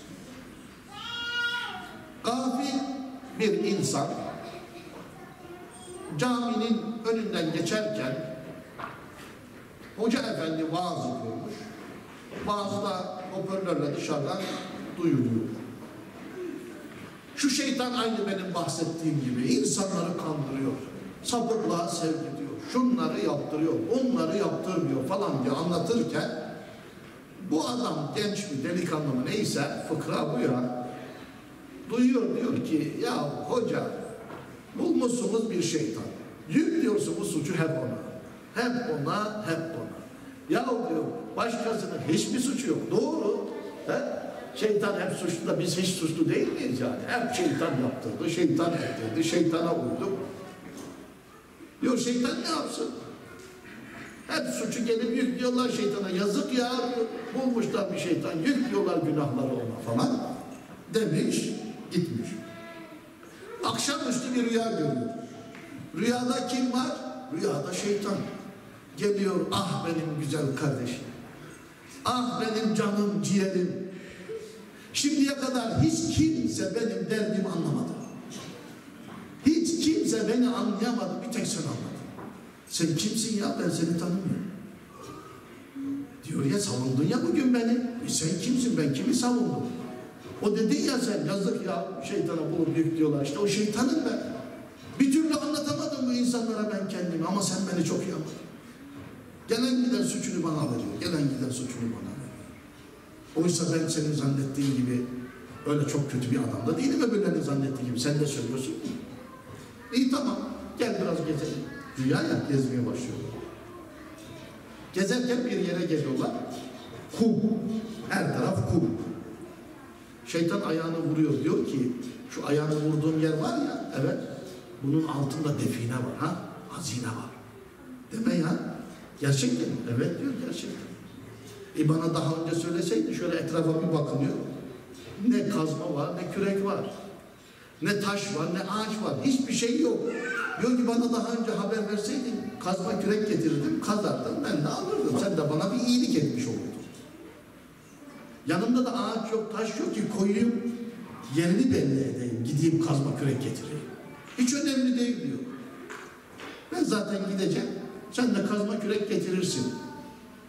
Gafil bir insan caminin önünden geçerken hoca efendi vaaz ediyormuş. Vaazda hoparlörle dışarıdan duyuluyor. Şu şeytan aynı benim bahsettiğim gibi insanları kandırıyor. Sapıklığa sevk ediyor. Şunları yaptırıyor, onları yaptırmıyor falan diye anlatırken bu adam genç mi, delikanlı mı neyse, fıkra bu ya, duyuyor, diyor ki ya hoca bulmuşsunuz bir şeytan. Yüklüyorsunuz suçu hep ona. Hep ona. Ya diyor başkasının hiçbir suçu yok. Doğru. He? Şeytan hep suçlu da biz hiç suçlu değil miyiz yani? Hep şeytan yaptırdı, şeytan ettirdi, şeytana uyduk. Diyor şeytan ne yapsın? Hep suçu gelip yüklüyorlar şeytana. Yazık ya, bulmuşlar bir şeytan, yüklüyorlar günahları ona falan. Demiş, gitmiş. Akşamüstü bir rüya görüyor. Rüyada kim var? Rüyada şeytan. Geliyor, ah benim güzel kardeşim. Ah benim canım, ciğerim. Şimdiye kadar hiç kimse benim derdimi anlamadı. Hiç kimse beni anlayamadı, bir tek sen anladın. Sen kimsin ya, ben seni tanımıyorum. Diyor ya, savundun ya bugün beni. Sen kimsin, ben kimi savundum? O dedin ya sen, yazık ya, şeytana bulup yüklüyorlar. İşte o şeytanım ben. Bir türlü anlatamadım bu insanlara ben kendimi ama sen beni çok iyi anladın. Gelen giden suçunu bana veriyor. Gelen giden suçunu bana veriyor. Oysa ben senin zannettiğin gibi öyle çok kötü bir adam da değilim, öbürlerini zannettiği gibi. Sen de söylüyorsun. İyi tamam, gel biraz gezelim. Rüya ya, gezmeye başlıyorlar. Gezerken bir yere geliyorlar. Kum. Her taraf kum. Şeytan ayağını vuruyor, diyor ki şu ayağını vurduğum yer var ya, evet, bunun altında define var, ha, hazine var. Deme ya, gerçekten mi? Evet diyor, gerçekten. Bana daha önce söyleseydi, şöyle etrafa bir bakılıyor. Ne kazma var, ne kürek var. Ne taş var, ne ağaç var. Hiçbir şey yok. Diyor ki bana daha önce haber verseydin, kazma kürek getirdim, kazardım, ben de alırdım. Sen de bana bir iyilik etmiş olurdun. Yanımda da ağaç yok, taş yok ki koyayım, yerini belli edeyim, gideyim kazma kürek getireyim. Hiç önemli değil diyor. Ben zaten gideceğim, sen de kazma kürek getirirsin.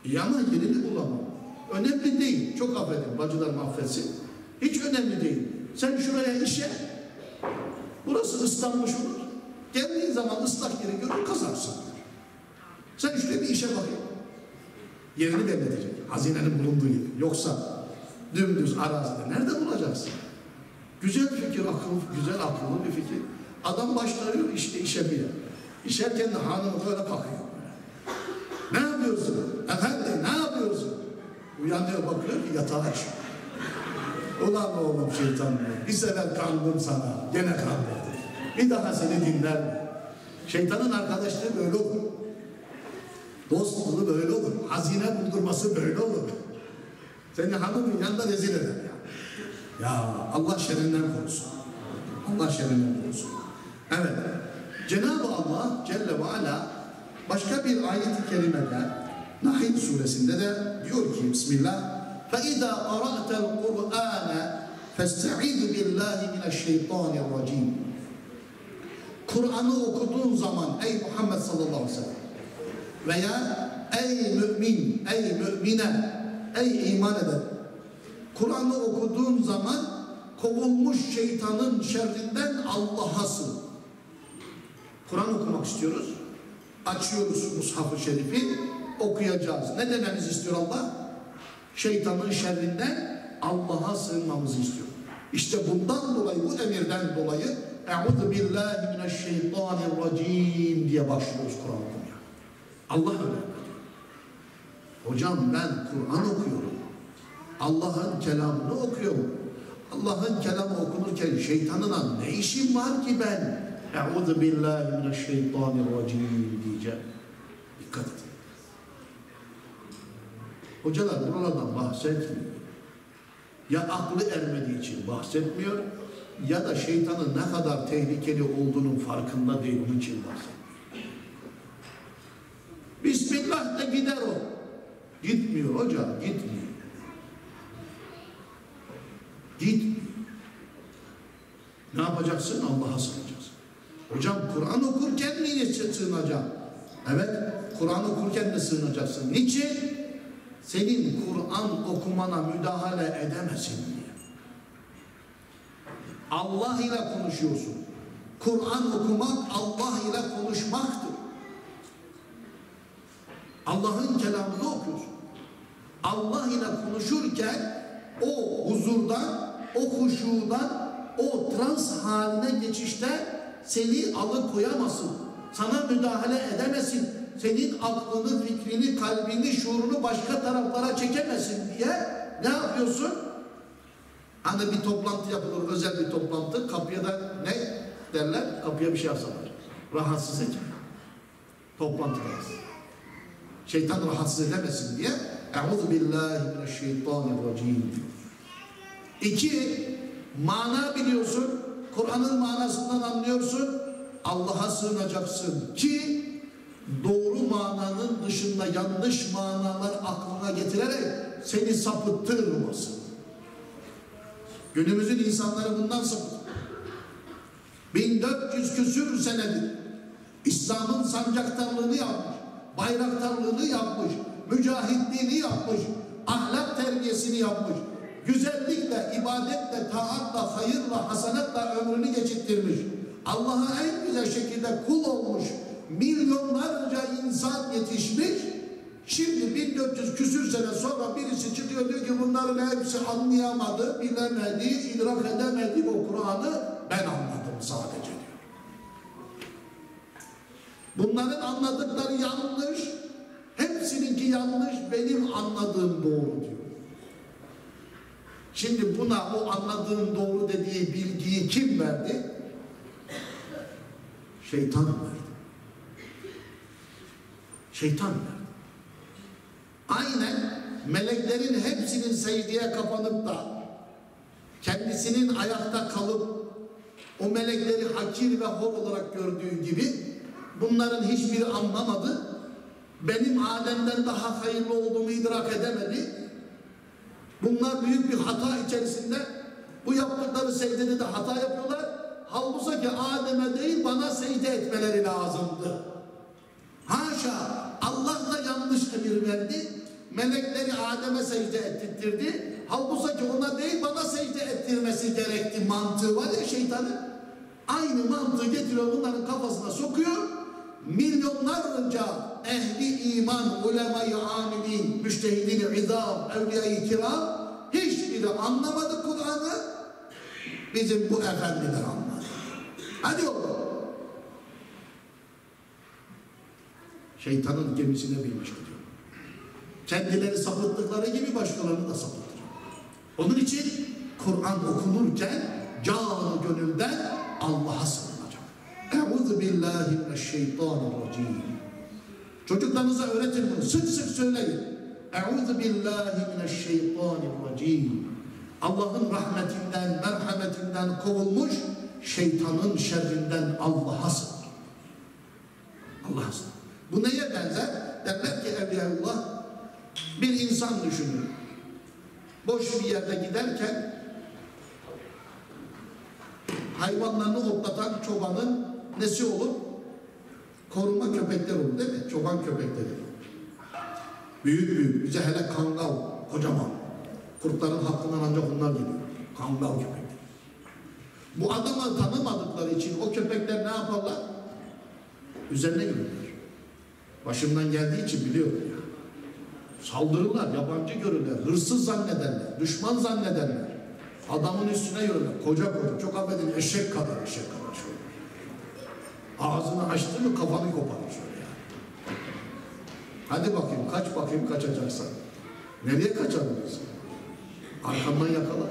İyi ama yerini bulamam. Önemli değil. Çok affedin, bacılarım affetsin. Hiç önemli değil. Sen şuraya işe, burası ıslanmış olur. Geldiğin zaman ıslak yeri görür, kazarsın. Sen şuraya bir işe bakayım. Yerini belirleyecek. Hazinenin bulunduğu yer. Yoksa dümdüz arazide nerede bulacaksın? Güzel fikir, güzel akıllı bir fikir. Adam başlıyor işte işe bir yer. İşerken de hanım böyle bakıyor. Ne yapıyorsun? Efendim ne yapıyorsun? Uyanıyor, bakıyor ki yatağa açıyor. Ulan oğlum şeytan, bir sefer kandım sana, gene kandırdım. Bir daha seni dinler mi? Şeytanın arkadaşlığı böyle olur. Dostluğu böyle olur. Hazine buldurması böyle olur. Seni hanımın yanında rezil eder ya. Ya Allah şerrinden korusun. Allah şerrinden korusun. Evet. Cenab-ı Allah Celle ve Ala başka bir ayet-i kerimede Nahl suresinde de diyor ki Bismillah فَاِذَا قَرَأْتَ الْقُرْآنَ فَاسْتَعِذُ بِاللّٰهِ مِنَ الشَّيْطَانِ الرَّجِيمِ Kur'an'ı okuduğun zaman ey Muhammed sallallahu aleyhi ve sellem veya ey mümin, ey mümine, ey iman eden Kur'an'ı okuduğun zaman kovulmuş şeytanın şerrinden Allah'a sığın. Kur'an okumak istiyoruz. Açıyoruz Mushaf-ı Şerif'i, okuyacağız. Ne dememizi istiyor Allah? Şeytanın şerrinden Allah'a sığınmamızı istiyor. İşte bundan dolayı, bu emirden dolayı Eûzu billahi mineşşeytanirracim diye başlıyoruz Kur'an okumaya. Allah öyle diyor. Hocam ben Kur'an okuyorum. Allah'ın kelamını okuyorum. Allah'ın kelamı okunurken şeytanına ne işim var ki ben? Eûzu billahi mineşşeytanirracim diyeceğim. Dikkat edin. Hocalar buralardan bahsetmiyor. Ya aklı ermediği için bahsetmiyor ya da şeytanın ne kadar tehlikeli olduğunun farkında değil, onun için bahsetmiyor. Bismillah da gider o. Gitmiyor hocam, gitmiyor. Gitmiyor. Ne yapacaksın? Allah'a sığınacaksın. Hocam Kur'an okurken niye sığınacağım? Evet, Kur'an okurken de sığınacaksın. Niçin? Senin Kur'an okumana müdahale edemesin diye. Allah ile konuşuyorsun. Kur'an okumak Allah ile konuşmaktır. Allah'ın kelamını okuyorsun. Allah ile konuşurken o huzurdan, o huşudan, o trans haline geçişte seni alıkoyamasın. Sana müdahale edemesin. Senin aklını, fikrini, kalbini, şuurunu başka taraflara çekemesin diye ne yapıyorsun? Hani bir toplantı yapılır, özel bir toplantı. Kapıya da ne derler? Kapıya bir şey asarlar. Rahatsız etme. Toplantıdayız. Şeytan rahatsız edemesin diye Eûzu billahi mineşşeytanirracim. 2. Mana biliyorsun. Kur'an'ın manasından anlıyorsun. Allah'a sığınacaksın ki doğru mananın dışında yanlış manalar aklına getirerek seni sapıttırmasın. Günümüzün insanları bundan sapıtır. 1400 küsür senedir İslam'ın sancaktarlığını yapmış, bayraktarlığını yapmış, mücahitliğini yapmış, ahlak terbiyesini yapmış, güzellikle, ibadetle, taatla, hayırla, hasanatla ömrünü geçirttirmiş. Allah'a en güzel şekilde kul olmuş, milyonlarca insan yetişmiş. Şimdi 1400 küsür sene sonra birisi çıkıyor diyor ki bunların hepsi anlayamadı, bilemedi, idrak edemedi o Kur'an'ı, ben anladım sadece diyor. Bunların anladıkları yanlış, hepsininki yanlış, benim anladığım doğru diyor. Şimdi buna o anladığım doğru dediği bilgiyi kim verdi? Şeytan verdi. Şeytan verdi. Aynen meleklerin hepsinin secdeye kapanıp da kendisinin ayakta kalıp o melekleri hakir ve hor olarak gördüğü gibi bunların hiçbiri anlamadı. Benim Adem'den daha hayırlı olduğumu idrak edemedi. Bunlar büyük bir hata içerisinde. Bu yaptıkları secdede de hata yapıyorlar. Halbuki Adem'e değil bana secde etmeleri lazımdı. Haşa! Allah da yanlış emir verdi. melekleri Adem'e secde ettirdi. Halbuki ona değil bana secde ettirmesi gerekti mantığı var ya şeytanın. Aynı mantığı getiriyor bunların kafasına sokuyor. Milyonlarca ehli iman, ulema-i amilin, müştehidin-i izam, evliya-i kiram hiçbiri anlamadı Kur'an'ı. Bizim bu efendiler anladı. Hadi oğlum. Şeytanın gemisine binmiş gidiyor. Kendileri sapıttıkları gibi başkalarını da sapıttırıyor. Onun için Kur'an okunurken canı gönülden Allah'a sığınacak. Euzu billahi mineşşeytanirracim. Çocuklarınıza öğretin bunu. Sık sık söyleyin. Euzu billahi mineşşeytanirracim. Allah'ın rahmetinden, merhametinden kovulmuş şeytanın şerrinden Allah'a sığın. Allah'a sığın. Bu neye benzer? Derler ki Evliyaullah bir insan düşünün. Boş bir yerde giderken hayvanlarını otlatan çobanın nesi olur? Koruma köpekler olur değil mi? Çoban köpekleri. Büyük büyük. Bize hele kangal, kocaman. Kurtların hakkından ancak bunlar geliyor. Kangal köpekler. Bu adamı tanımadıkları için o köpekler ne yaparlar? Üzerine yürürler. Başımdan geldiği için biliyorum ya. Saldırırlar, yabancı görürler, hırsız zannederler, düşman zannederler. Adamın üstüne yürürler, koca koca, çok affedin eşek kadar şöyle. Ağzını açtı mı kafanı koparır şöyle ya. Hadi bakayım kaçacaksan. Nereye kaçabilirsin? Arkamdan yakala.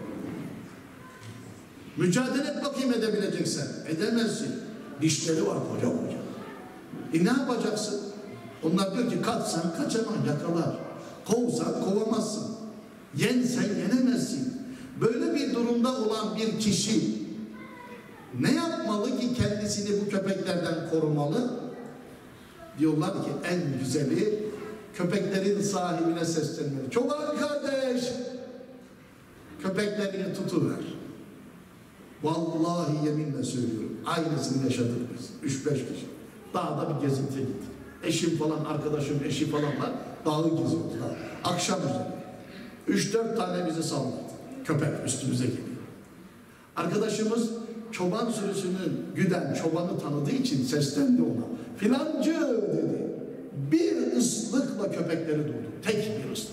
Mücadele et bakayım edebileceksen. Edemezsin. Dişleri var koca koca. Ne yapacaksın? Onlar diyor ki kaçsan kaçamam yakalar. Kovsan kovamazsın. Yensen yenemezsin. Böyle bir durumda olan bir kişi ne yapmalı ki kendisini bu köpeklerden korumalı? Diyorlar ki en güzeli köpeklerin sahibine seslenmeli. Çoban kardeş köpeklerini tutuver. Vallahi yeminle söylüyorum. Aynısını yaşadık biz. 3-5 kişi. Dağda bir gezintiye gittik. Eşim falan, arkadaşım, eşi falan var. Dağı geziyoruz. Akşam üzeri. 3-4 tane bizi salladı. Köpek üstümüze geliyor. Arkadaşımız çoban sürüsünün güden çobanı tanıdığı için seslendi ona. Filancı dedi. Bir ıslıkla köpekleri durdu. Tek bir ıslık.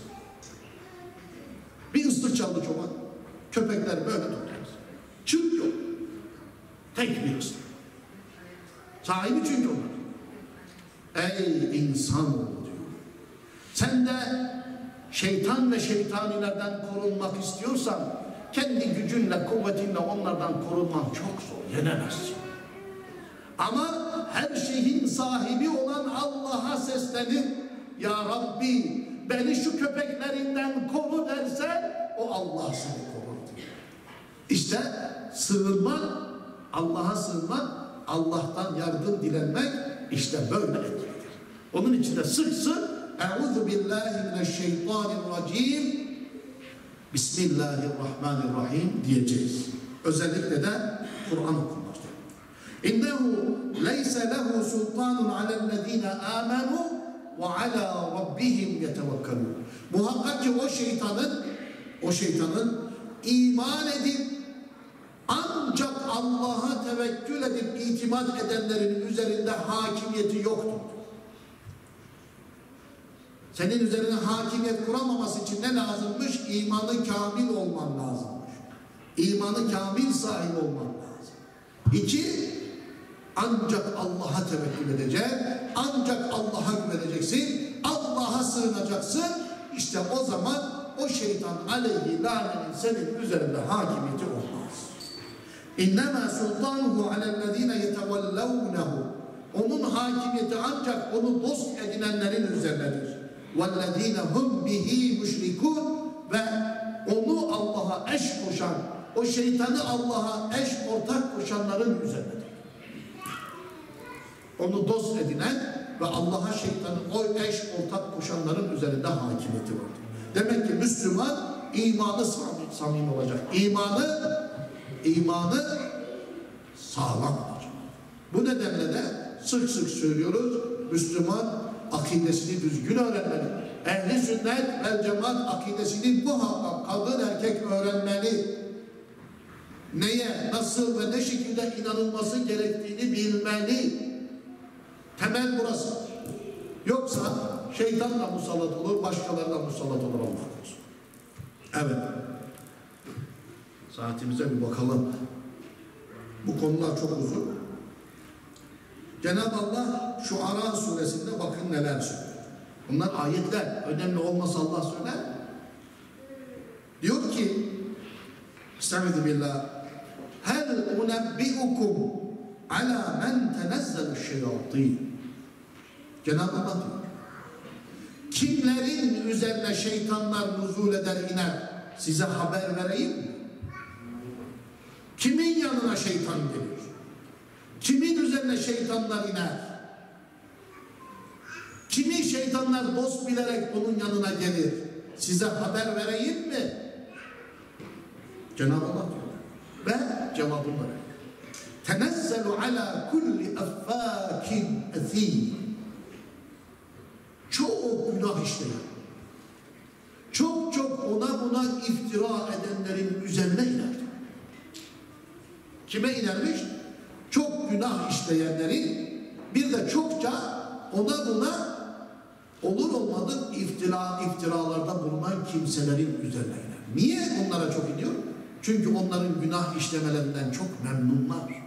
Bir ıslık çaldı çoban. Köpekler böyle durdu. Çık yok. Tek bir ıslık. Sahibi çünkü onlar. Ey insanoğlu diyor. Sen de şeytan ve şeytanilerden korunmak istiyorsan kendi gücünle, kuvvetinle onlardan korunmak çok zor. Yenemezsin. Ama her şeyin sahibi olan Allah'a seslenip ya Rabbi beni şu köpeklerinden koru derse o Allah seni korur diyor. İşte sığınmak, Allah'a sığınmak, Allah'tan yardım dilenmek işte böyle etkilidir. Onun için de sık sık Euzu billahi mineşşeytanirracim Bismillahirrahmanirrahim diyeceğiz. Özellikle de Kur'an okunmakta. İnnehu leyse lehu sultanun alellezine amenu ve ala rabbihim yetevekkelun. Muhakkak ki o şeytanın iman edip ancak Allah'a tevekkül edip itimat edenlerin üzerinde hakimiyeti yoktur. Senin üzerine hakimiyet kuramaması için ne lazımmış? İmanı kamil olman lazımmış. İmanı kamil sahibi olman lazım. 2, ancak Allah'a tevekkül edeceksin, ancak Allah'a güveneceksin, Allah'a sığınacaksın. İşte o zaman o şeytan aleyhi lanetin senin üzerinde hakimiyeti olmaz. İnnemâ sultanuhu alellezîne yetevellevnehu. Onun hakimiyeti ancak onu dost edinenlerin üzerindedir. وَالَّذ۪ينَ هُمْ بِهِ مُشْرِكُونَ ve onu Allah'a eş koşan, o şeytanı Allah'a eş ortak koşanların üzerindedir. Onu dost edinen ve Allah'a şeytanı o eş ortak koşanların üzerinde hakimiyeti vardır. Demek ki Müslüman imanı samimi olacak. İmanı sağlam olacak. Bu nedenle de sık sık söylüyoruz, Müslüman akidesini düzgün öğrenmeli. Ehli sünnet vel cemaat akidesini muhakkak kadın erkek öğrenmeli. Neye, nasıl ve ne şekilde inanılması gerektiğini bilmeli. Temel burası. Yoksa şeytan da musallat olur, başkaları da musallat olur Allah korusun. Evet. Saatimize bir bakalım. Bu konular çok uzun. Cenab-ı Allah Şuara suresinde bakın neler söylüyor. Bunlar ayetler. Önemli olmasa Allah söyler. Diyor ki Estağfirullah. Hel unebbiukum ala men tenezzelu şeyatin. Cenab-ı Allah diyor. Kimlerin üzerine şeytanlar nuzul eder iner size haber vereyim mi? Kimin yanına şeytan gelir? Kimin üzerine şeytanlar iner? Kimi şeytanlar dost bilerek onun yanına gelir? Size haber vereyim mi? Cenab-ı Allah diyor. Ve cevabını veriyor. Tenezzelu ala kulli affâkin ethîm. Çok günah işleyen, çok ona buna iftira edenlerin üzerine iner. Kime inermiş? Çok günah işleyenlerin, bir de çokça ona buna olur olmadık iftiralarda bulunan kimselerin üzerine iner. Niye onlara çok iniyor? Çünkü onların günah işlemelerinden çok memnunlar.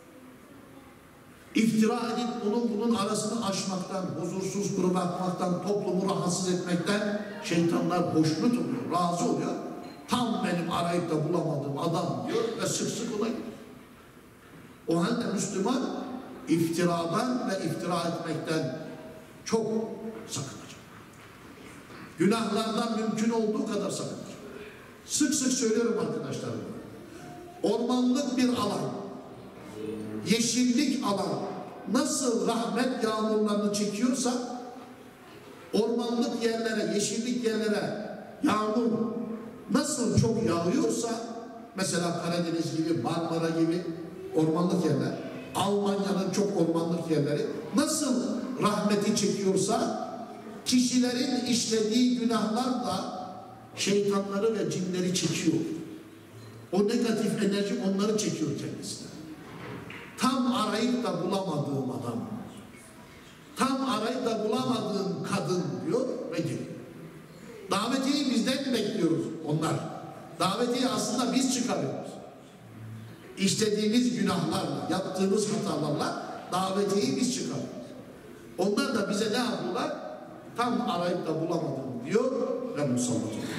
İftira edip bunun arasını aşmaktan, huzursuz bırakmaktan, toplumu rahatsız etmekten şeytanlar hoşnut oluyor, razı oluyor. Tam benim arayıp da bulamadığım adam diyor ve sık sık ona gidiyor. O halde Müslüman iftiradan ve iftira etmekten çok sakınacak. Günahlardan mümkün olduğu kadar sakınacak. Sık sık söylüyorum arkadaşlarım. Ormanlık bir alan, yeşillik alan nasıl rahmet yağmurlarını çekiyorsa, ormanlık yerlere, yeşillik yerlere yağmur nasıl çok yağıyorsa, mesela Karadeniz gibi, Marmara gibi ormanlık yerler, Almanya'nın çok ormanlık yerleri nasıl rahmeti çekiyorsa, kişilerin işlediği günahlar da şeytanları ve cinleri çekiyor. O negatif enerji onları çekiyor kendisine. Tam arayıp da bulamadığım adam, tam arayıp da bulamadığım kadın diyor ve geliyor. Davetiyeyi bizden bekliyoruz onlar. Davetiyeyi aslında biz çıkarıyoruz. İşlediğimiz günahlarla, yaptığımız hatalarla davetiyeyi biz çıkarıyoruz. Onlar da bize ne yapıyorlar? Tam arayıp da bulamadım diyor ve musallat oluyor.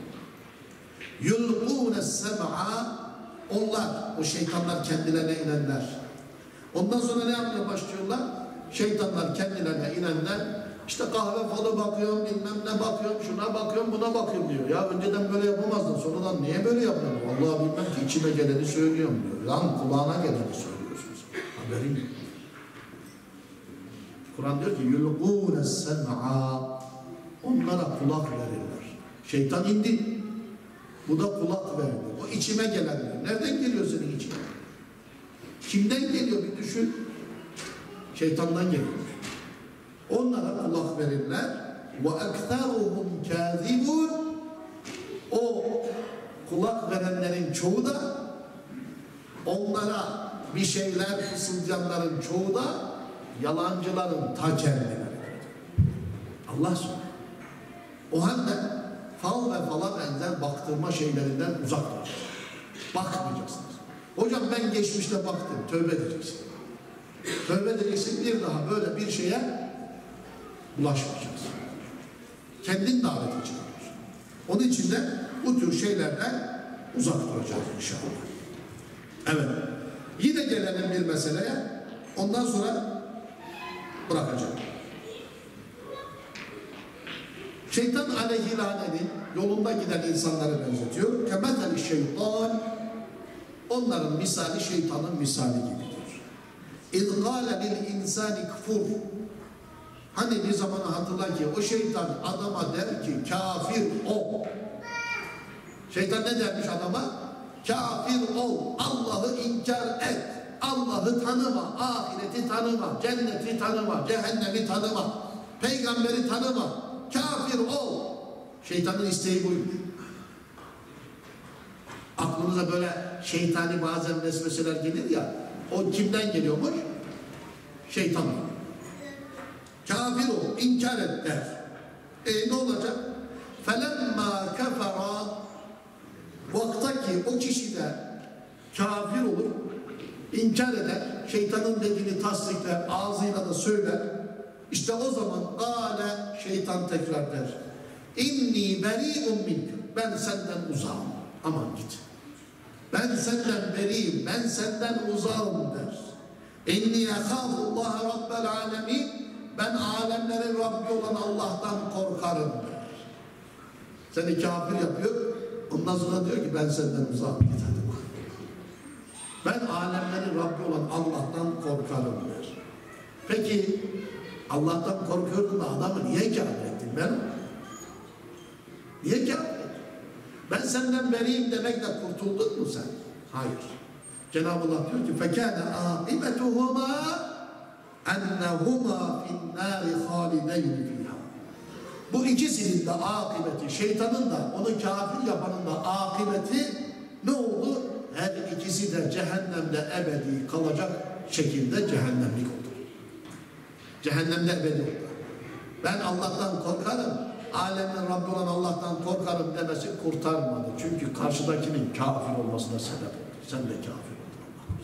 Yulqûne sem'a, onlar, o şeytanlar kendilerine inenler. Ondan sonra ne yapmaya başlıyorlar? Şeytanlar kendilerine inenler, işte kahve falı bakıyorum, bilmem ne bakıyorum, şuna bakıyorum, buna bakıyorum diyor. Ya önceden böyle yapamazdın, sonradan niye böyle yapıyorsun? Vallahi bilmem ki, içime geleni söylüyorum diyor. Lan kulağına geleni söylüyorsunuz. Haberin yok. Kur'an diyor ki yulqûne sem'a, onlara kulak verirler. Şeytan indi. Bu da kulak verdi. O içime gelenler. Nereden geliyor senin içine? Kimden geliyor bir düşün. Şeytandan geliyor. Onlara kulak verirler. وَاَكْثَرُهُمْ كَاذِبُونَ. O kulak verenlerin çoğu da, onlara bir şeyler fısıldayanların çoğu da yalancıların ta kendileri. Allah söylüyor. O halde fal ve fala benzer baktırma şeylerinden uzak duracaksınız. Bakmayacaksınız. Hocam ben geçmişte baktım. Tövbe edeceksin. Tövbe edeceksin, bir daha böyle bir şeye bulaşmayacaksın. Kendin davete çıkarıyorsun. Onun için de bu tür şeylerden uzak duracağız inşallah. Evet. Yine gelelim bir meseleye. Ondan sonra bırakacağım. Şeytan aleyhilanenin yolunda giden insanları benzetiyor. Kemeteli şeytan, onların misali şeytanın misali gibidir. İz gâle lil insâni kfur. Hani bir zamanı hatırla ki o şeytan adama der ki kafir ol. Şeytan ne dermiş adama? Kafir ol, Allah'ı inkar et, Allah'ı tanıma, ahireti tanıma, cenneti tanıma, cehennemi tanıma, peygamberi tanıma, kafir kafir ol. Şeytanın isteği buymuş. Aklınıza böyle şeytani bazen vesveseler gelir ya, o kimden geliyormuş? Şeytan. Kafir ol, inkar et der. Ne olacak? فَلَمَّا كَفَرَا Vaktaki o kişi de kafir olur, inkar eder, şeytanın dediğini tasdikler, ağzıyla da söyler. İşte o zaman gâle şeytan tekrar der. İnni beri'un minke. Ben senden uzağım. Aman git. Ben senden beriyim, ben senden uzağım der. İnni ehâfullâhe rabbel âlemin. Ben alemlerin Rabbi olan Allah'tan korkarım der. Seni kafir yapıyor. Ondan sonra diyor ki ben senden uzağım, git hadi bak. Ben alemlerin Rabbi olan Allah'tan korkarım der. Peki Allah'tan korkuyordun da adamı niye kafir ettin ben? Niye kafir ettin? Ben senden beriyim demekle kurtuldun mu sen? Hayır. Cenab-ı Allah diyor ki فَكَانَ عَاقِبَتُهُمَا اَنَّهُمَا فِي النَّارِ خَالِدَيْنِ فِيهَا. Bu ikisinin de akıbeti, şeytanın da onu kafir yapanın da akıbeti ne oldu? Her ikisi de cehennemde ebedi kalacak şekilde cehennemlik oldu. Cehennemde ebedi oldu. Ben Allah'tan korkarım, alemin Rabbi olan Allah'tan korkarım demesi kurtarmadı. Çünkü karşıdakinin kafir olmasına sebep oldu. Sen de kafir oldun Allah'ım.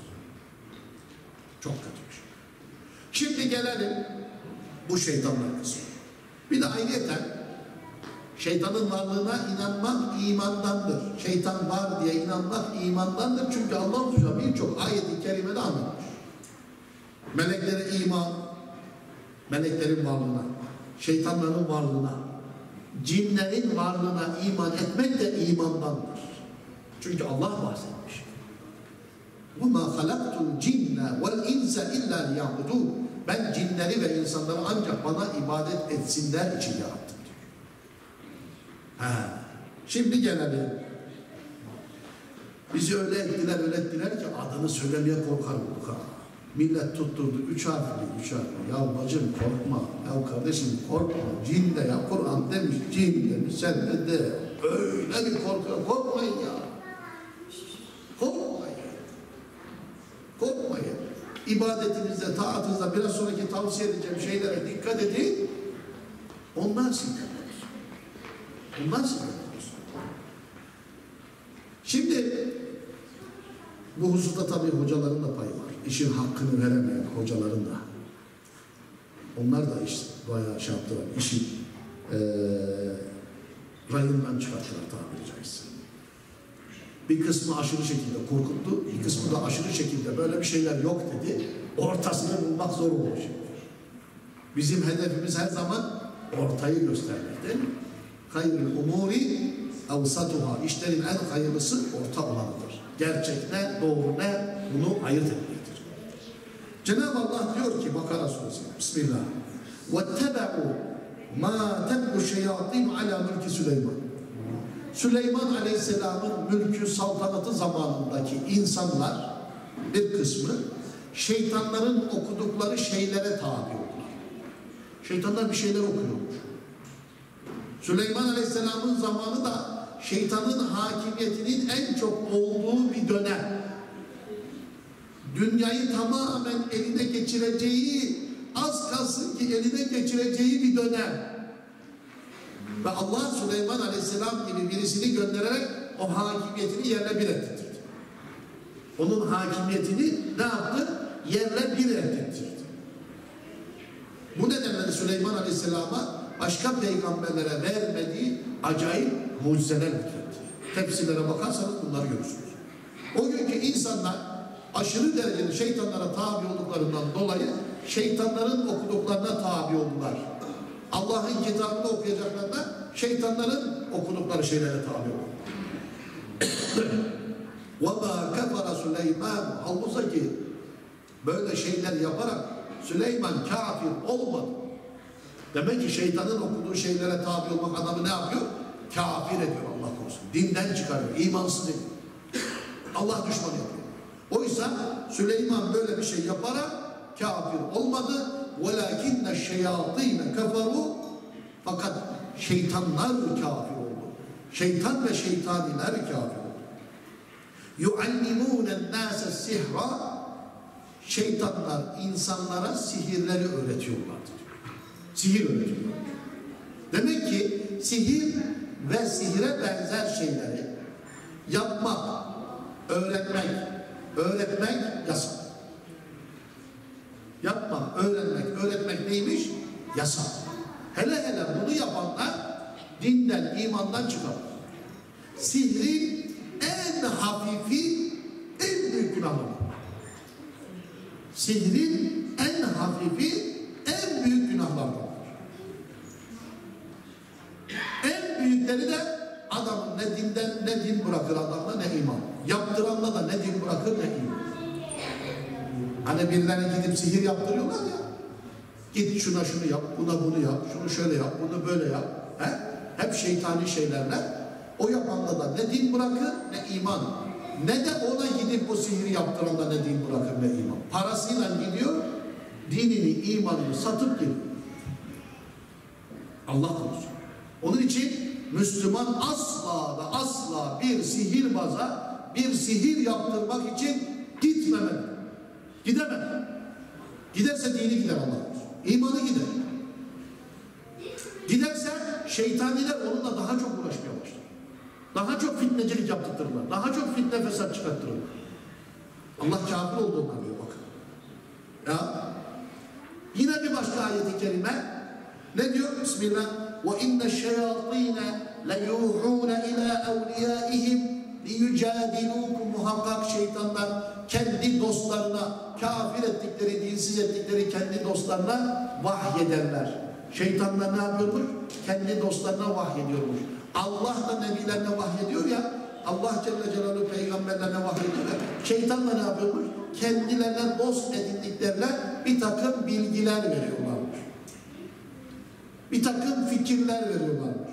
Çok kötüymüş. Şimdi gelelim bu şeytanlar kısmı. Bir de ayrıyeten şeytanın varlığına inanmak imandandır. Şeytan var diye inanmak imandandır. Çünkü Allah-u Teala birçok ayet-i kerimede anlatmış. Meleklere iman, meleklerin varlığına, şeytanların varlığına, cinlerin varlığına iman etmek de imandandır. Çünkü Allah bahsetmiş. وَمَا خَلَقْتُ الْجِنَّ وَالْاِنْسَ اِلَّا لِيَعْبُدُونَ. Ben cinleri ve insanları ancak bana ibadet etsinler için yarattım diyor. Şimdi gelelim. Bizi öyle ettiler, öyle ettiler ki adını söylemeye korkar olduk ha. Millet tutturdu, 3 harfli. Ya bacım korkma, ya kardeşim korkma. Cin de ya, Kur'an demiş, cin demiş, sen de öyle bir korkmayın ya. Korkmayın. İbadetinizde, taatınızda biraz sonraki tavsiye edeceğim şeylere dikkat edin. Onlar sizden olsun. Onlar sizden olsun. Şimdi bu hususta tabii hocaların da payı var. İşin hakkını veremeyen hocaların da. Onlar da işte bayağı şey yaptılar. İşin rayından çıkarttılar tabiri caizse. Bir kısmı aşırı şekilde korkuttu, bir kısmı da aşırı şekilde böyle bir şeyler yok dedi. Ortasını bulmak zor olmuş. Bizim hedefimiz her zaman ortayı göstermek değil mi? Hayrul umuri evsatuhâ. İşlerin en hayırlısı orta olanıdır. Gerçek ne, doğru ne, bunu ayırt etmektir. Cenab-ı Allah diyor ki Bakara suresi, Bismillah. وَاتَّبَعُوا مَا تَبْقُ شَيَاطِينُ عَلَى مُلْكِ Süleyman. Süleyman Aleyhisselam'ın mülkü saltanatı zamanındaki insanlar bir kısmı şeytanların okudukları şeylere tabi oldular. Şeytanlar bir şeyler okuyormuş. Süleyman Aleyhisselam'ın zamanı da şeytanın hakimiyetinin en çok olduğu bir dönem. Dünyayı tamamen eline geçireceği, az kalsın ki eline geçireceği bir dönem. Ve Allah Süleyman Aleyhisselam gibi birisini göndererek o hakimiyetini yerle bir ettirdi. Onun hakimiyetini ne yaptı? Yerle bir ettirdi. Bu nedenle Süleyman Aleyhisselam'a başka peygamberlere vermediği acayip mucizeler getirdi. Tefsirlere bakarsanız bunları görürsünüz. O günkü insanlar aşırı derecede şeytanlara tabi olduklarından dolayı şeytanların okuduklarına tabi oldular. Allah'ın kitabını okuyacaklarına şeytanların okudukları şeylere tabi oldu. وَمَا كَفَرَ Süleyman. Halbuki böyle şeyler yaparak Süleyman kafir olmadı. Demek ki şeytanın okuduğu şeylere tabi olmak adamı ne yapıyor? Kafir ediyor Allah korusun. Dinden çıkarıyor, imansız ediyor. Allah düşmanı yapıyor. Oysa Süleyman böyle bir şey yaparak kafir olmadı. وَلَكِنَّ الشَّيَاطِينَ كَفَرُوا. Fakat şeytanlar kafir oldu. Şeytan ve şeytaniler kafir oldu. يُعَلِّمُونَ النَّاسَ السِّحْرَ Şeytanlar insanlara sihirleri öğretiyorlardı. Sihir öğretiyorlar. Demek ki sihir ve sihire benzer şeyleri yapmak, öğretmek yasak. Yapmak, öğretmek neymiş? Yasak. Hele bunu yapanlar dinden, imandan çıkar. Sihrin en hafifi, en büyük günahı. Sihrin en hafifi, en büyük günahlardır. En büyükleri de adamın ne din bırakır adamla ne iman. Yaptıranla da ne din bırakır ne iman. Hani birilerine gidip sihir yaptırıyorlar ya. Git şunu yap, buna bunu yap, şunu şöyle yap, bunu böyle yap. Hep şeytani şeylerle. O yapanla da ne din bırakır ne iman. Ne de ona gidip o sihiri yaptıranla ne din bırakır ne iman. Parasıyla gidiyor, dinini, imanını satıp gidiyor. Allah korusun. Onun için Müslüman asla bir sihirbaza bir sihir yaptırmak için gitmemeli. Gidemez. Giderse dini gider Allah korusun. İmanı gider. Giderse şeytaniler onunla daha çok uğraşmaya başlar. Daha çok fitnecilik yaptırırlar. Daha çok fitne fesat çıkarttırırlar. Allah kafir oldu onlar diyor bakın. Ya. Yine bir başka ayet-i kerime ne diyor? Bismillah. وَاِنَّ الشَّيَاطِينَ لَيُوحُونَ اِلَى اَوْلِيَائِهِمْ لِيُجَادِلُوكُمْ Muhakkak şeytanlar kendi dostlarına, kafir ettikleri, dinsiz ettikleri kendi dostlarına vahyederler. Şeytanlar ne yapıyormuş? Kendi dostlarına vahyediyormuş. Allah da nebilerine vahyediyor ya, Allah Celle Celaluhu peygamberlerine vahyediyor ya, şeytanla ne yapıyormuş? Kendilerine dost edindiklerine bir takım bilgiler veriyorlarmış. Bir takım fikirler veriyorlarmış.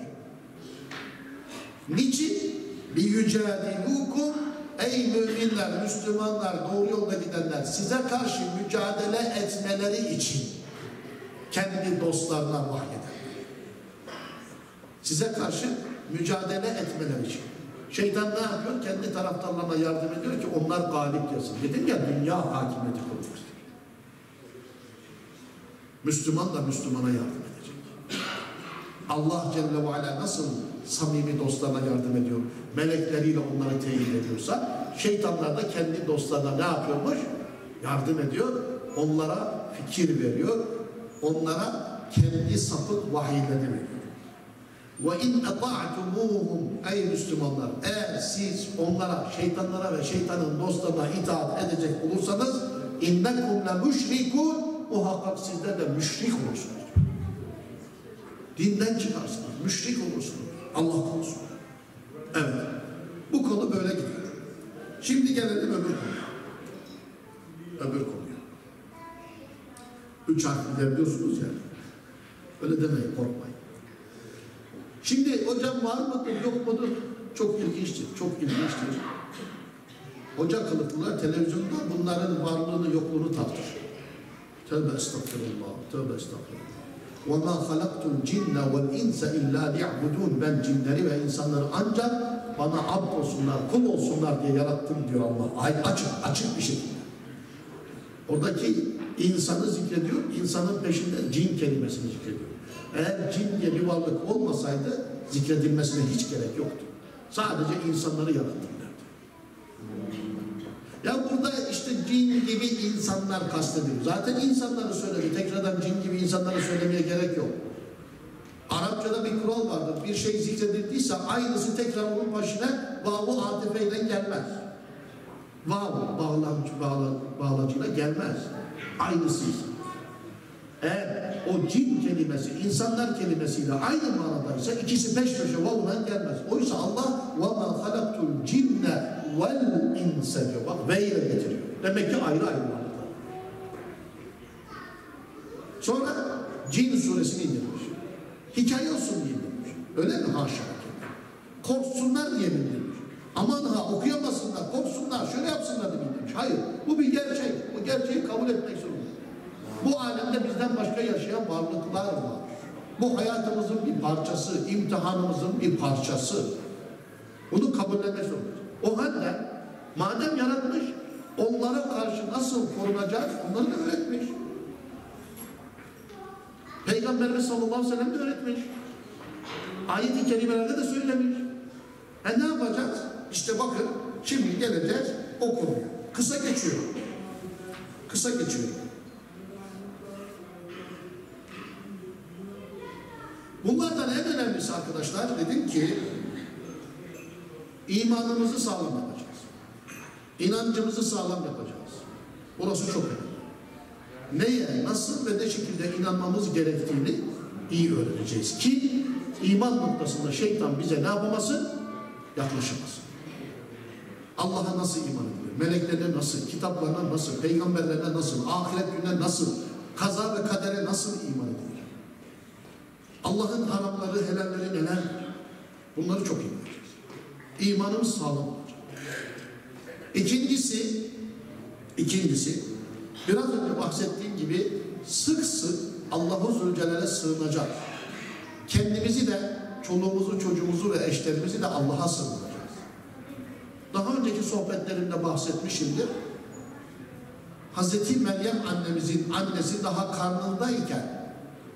Niçin? لِيُجَادِلُوكُمْ Ey müminler, Müslümanlar, doğru yolda gidenler, size karşı mücadele etmeleri için kendi dostlarına vahyeder. Size karşı mücadele etmeleri için. Şeytan ne yapıyor? Kendi taraftarlarına yardım ediyor ki onlar galip gelsin. Dedim ya, dünya hakimiyeti kurmak istiyor. Müslüman da Müslümana yardım edecek. Allah Celle ve Ala nasıl samimi dostlarına yardım ediyor, melekleriyle onları teyit ediyorsa, şeytanlar da kendi dostlarına ne yapıyormuş? Yardım ediyor, onlara fikir veriyor, onlara kendi sapık vahiylerini veriyor. وَاِنْ اَطَعْتُمُوهُمْ Ey Müslümanlar, eğer siz onlara, şeytanlara ve şeytanın dostlarına itaat edecek olursanız اِنَّكُمْ لَمُشْرِكُونَ Muhakkak sizler de müşrik olursunuz. Dinden çıkarsınız, müşrik olursunuz. Allah korusun. Evet. Bu konu böyle gidiyor. Şimdi gelelim öbür konuya. Öbür konuya. 3 harfler biliyorsunuz ya. Öyle demeyin, korkmayın. Şimdi hocam var mıdır, yok mudur? Çok ilginçtir, çok ilginçtir. Hoca kılıklılar televizyonda bunların varlığını, yokluğunu tartışır. Tövbe estağfirullah, tövbe estağfirullah. وَمَا خَلَقْتُ الْجِنَّ وَالْاِنْسَ اِلَّا لِيَعْبُدُونَ Ben cinleri ve insanları ancak bana abd olsunlar, kul olsunlar diye yarattım diyor Allah. Açık bir şekilde. Oradaki insanı zikrediyor, insanın peşinde cin kelimesini zikrediyor. Eğer cin diye bir varlık olmasaydı zikredilmesine hiç gerek yoktu. Sadece insanları yarattım derdi. Ya burada işte cin gibi insanlar kastediyor. Zaten insanları söyledi. Tekrardan cin gibi insanları söylemeye gerek yok. Arapçada bir kural vardır. Bir şey zikredildiyse aynısı tekrar onun başına vav-u atifeyle gelmez. Vav bağlacıyla gelmez. Aynısıysa. Eğer o cin kelimesi insanlar kelimesiyle aynı manadaysa ikisi peş peşe vav'la gelmez. Oysa Allah وَمَا خَلَقْتُ الْجِنَّ وَالْاِنْسَ diyor. Bak ve ile getiriyor. Demek ki ayrı ayrı manada. Sonra Cin suresini indirmiş. Hikaye olsun diye indirmiş. Öyle mi? Haşa. Korksunlar diye indirmiş. Aman ha okuyamasınlar, korksunlar, şöyle yapsınlar diye indirmiş. Hayır. Bu bir gerçek. Bu gerçeği kabul etmek zorunda. Bu alemde bizden başka yaşayan varlıklar var. Bu hayatımızın bir parçası, imtihanımızın bir parçası. Bunu kabullenmek zorundayız. O halde madem yaratmış, onlara karşı nasıl korunacağız onları da öğretmiş. Peygamberimiz sallallahu aleyhi ve sellem de öğretmiş. Ayet-i kerimelerde de söylemiş. Ne yapacağız? İşte bakın şimdi geleceğiz o konuya. Kısa geçiyor. Kısa geçiyor. Bunlardan en önemlisi arkadaşlar, dedim ki imanımızı sağlam yapacağız. İnancımızı sağlam yapacağız. Burası çok önemli. Neye, nasıl ve ne şekilde inanmamız gerektiğini iyi öğreneceğiz ki iman noktasında şeytan bize ne yapamasın? Yaklaşamasın. Allah'a nasıl iman edilir? Meleklerine nasıl? Kitaplarına nasıl? Peygamberlerine nasıl? Ahiret gününe nasıl? Kaza ve kadere nasıl iman edilir? Allah'ın haramları, helalleri neler? Bunları çok iyi bileceğiz. İmanımız sağlam olacak. İkincisi, biraz önce bahsettiğim gibi sık sık Allah-u Zülcelal'e sığınacak. Kendimizi de, çoluğumuzu, çocuğumuzu ve eşlerimizi de Allah'a sığınacağız. Daha önceki sohbetlerimde bahsetmişimdir. Hazreti Meryem annemizin annesi daha karnındayken,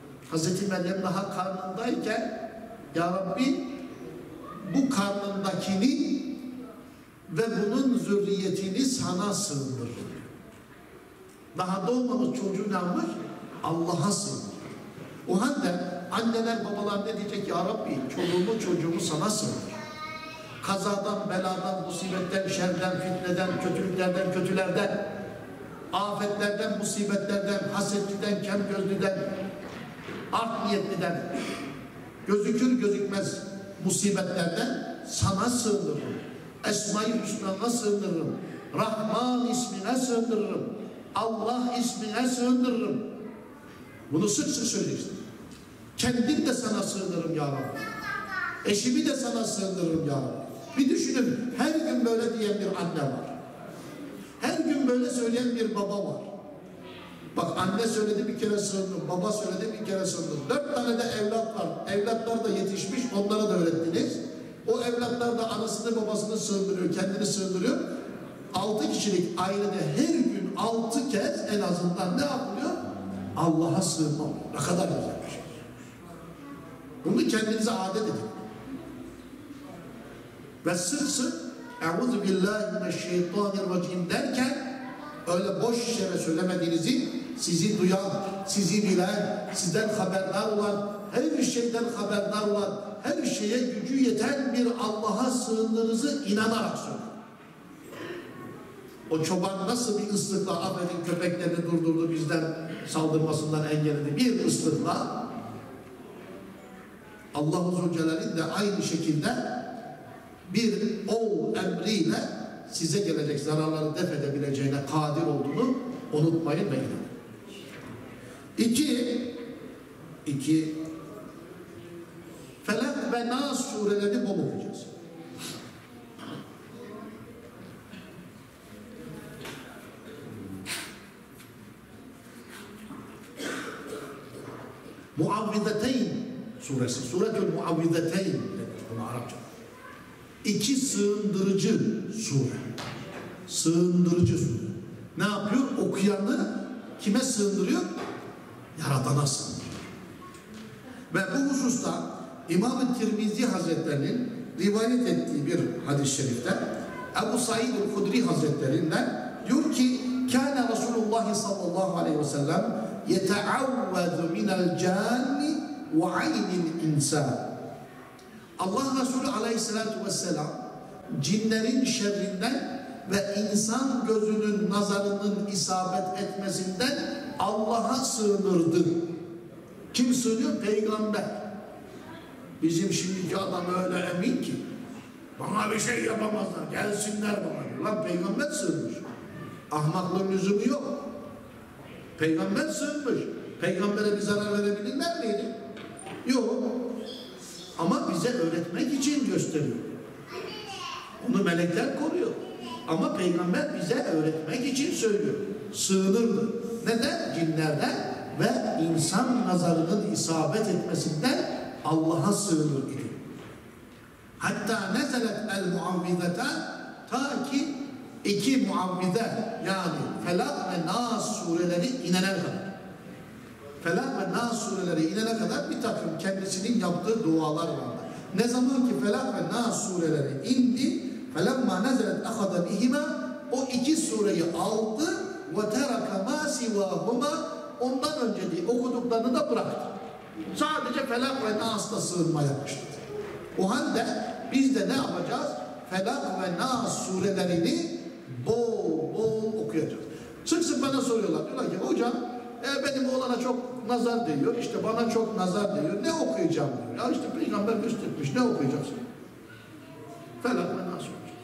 Ya Rabbi bu karnındakini ve bunun zürriyetini sana sığındırır. Daha doğmamış çocuğu ne yapmış? Allah'a sığındırır. O halde anneler, babalar ne diyecek? Ya Rabbi çoluğumu, çocuğumu sana sığındır. Kazadan, beladan, musibetten, şerden, fitneden, kötülüklerden, kötülerden, afetlerden, musibetlerden, hasetliden, kemgözlüden, art niyetliden, gözükür gözükmez musibetlerden sana sığındırırım. Esma-i Hüsna'na sığındırırım. Rahman ismine sığındırırım. Allah ismine sığındırırım. Bunu sık sık söyleyeceksin. Kendim de sana sığındırırım ya Rabbi. Eşimi de sana sığındırırım ya Rabbi. Bir düşünün, her gün böyle diyen bir anne var. Her gün böyle söyleyen bir baba var. Bak anne söyledi bir kere sığındım, baba söyledi bir kere sığındım. 4 tane de evlat var. Evlatlar da yetişmiş, onlara da öğrettiniz. O evlatlar da anasını babasını sığındırıyor, kendini sığındırıyor. 6 kişilik ailede her gün 6 kez en azından ne yapılıyor? Allah'a sığınma. Ne kadar güzel bir şey. Bunu kendinize adet edin. Ve sık sık "Euzu billahi mineşşeytanirracim" derken öyle boş yere söylemediğinizi, sizi duyan, sizi bilen, sizden haberdar olan, her şeyden haberdar olan, her şeye gücü yeten bir Allah'a sığındığınızı inanarak söyleyin. O çoban nasıl bir ıslıkla affedin köpeklerini durdurdu, bizden saldırmasından engelledi. Bir ıslıkla Allah-u Zülcelal'in de aynı şekilde bir ol emriyle size gelecek zararları def edebileceğine kadir olduğunu unutmayın ve inanın. İki, Felak ve Nas surelerini bol okuyacağız. Muavvizeteyn suresi, Suretül Muavvizeteyn bunu Arapça. 2 sığındırıcı sure. Sığındırıcı sure. Ne yapıyor? Okuyanı kime sığındırıyor? Yaradana sığındırıyor. Ve bu hususta İmam-ı Tirmizi Hazretleri'nin rivayet ettiği bir hadis-i şerifte Ebu Said el-Hudri Hazretlerinden diyor ki Kâne Resulullah sallallahu aleyhi ve sellem yeteavvezu minel canni ve aynil insan. Allah Resulü aleyhissalatu vesselam cinlerin şerrinden ve insan gözünün nazarının isabet etmesinden Allah'a sığınırdı. Kim sığınıyor? Peygamber. Bizim şimdiki adam öyle emin ki bana bir şey yapamazlar, gelsinler bana diyor. Lan peygamber sığınmış. Ahmaklığın lüzumu yok. Peygamber sığınmış. Peygambere bir zarar verebilirler miydi? Yok. Ama bize öğretmek için gösteriyor. Onu melekler koruyor. Ama peygamber bize öğretmek için söylüyor. Sığınırdı. Neden? Cinlerden ve insan nazarının isabet etmesinden Allah'a sığınır idi. Hatta nezelet el muavvizete, ta ki iki muavvize yani Felak ve Nas sureleri inene kadar. Felak ve Nas sureleri inene kadar bir takım kendisinin yaptığı dualar vardı. Ne zaman ki Felak ve Nas sureleri indi, felemma nezelet ahada bihima, o iki sureyi aldı ve teraka ma sivahuma, ondan önce okuduklarını da bıraktı. Sadece Felak ve Nas'ta sığınmaya başladı. O halde biz de ne yapacağız? Felak ve Nas surelerini bol bol okuyacağız. Sık sık bana soruyorlar. Diyorlar ki hocam benim oğlana çok nazar değiyor. İşte bana çok nazar değiyor. Ne okuyacağım diyor. Ya işte Peygamber göstermiş. Ne okuyacaksın? Felak ve Nas okuyacağız.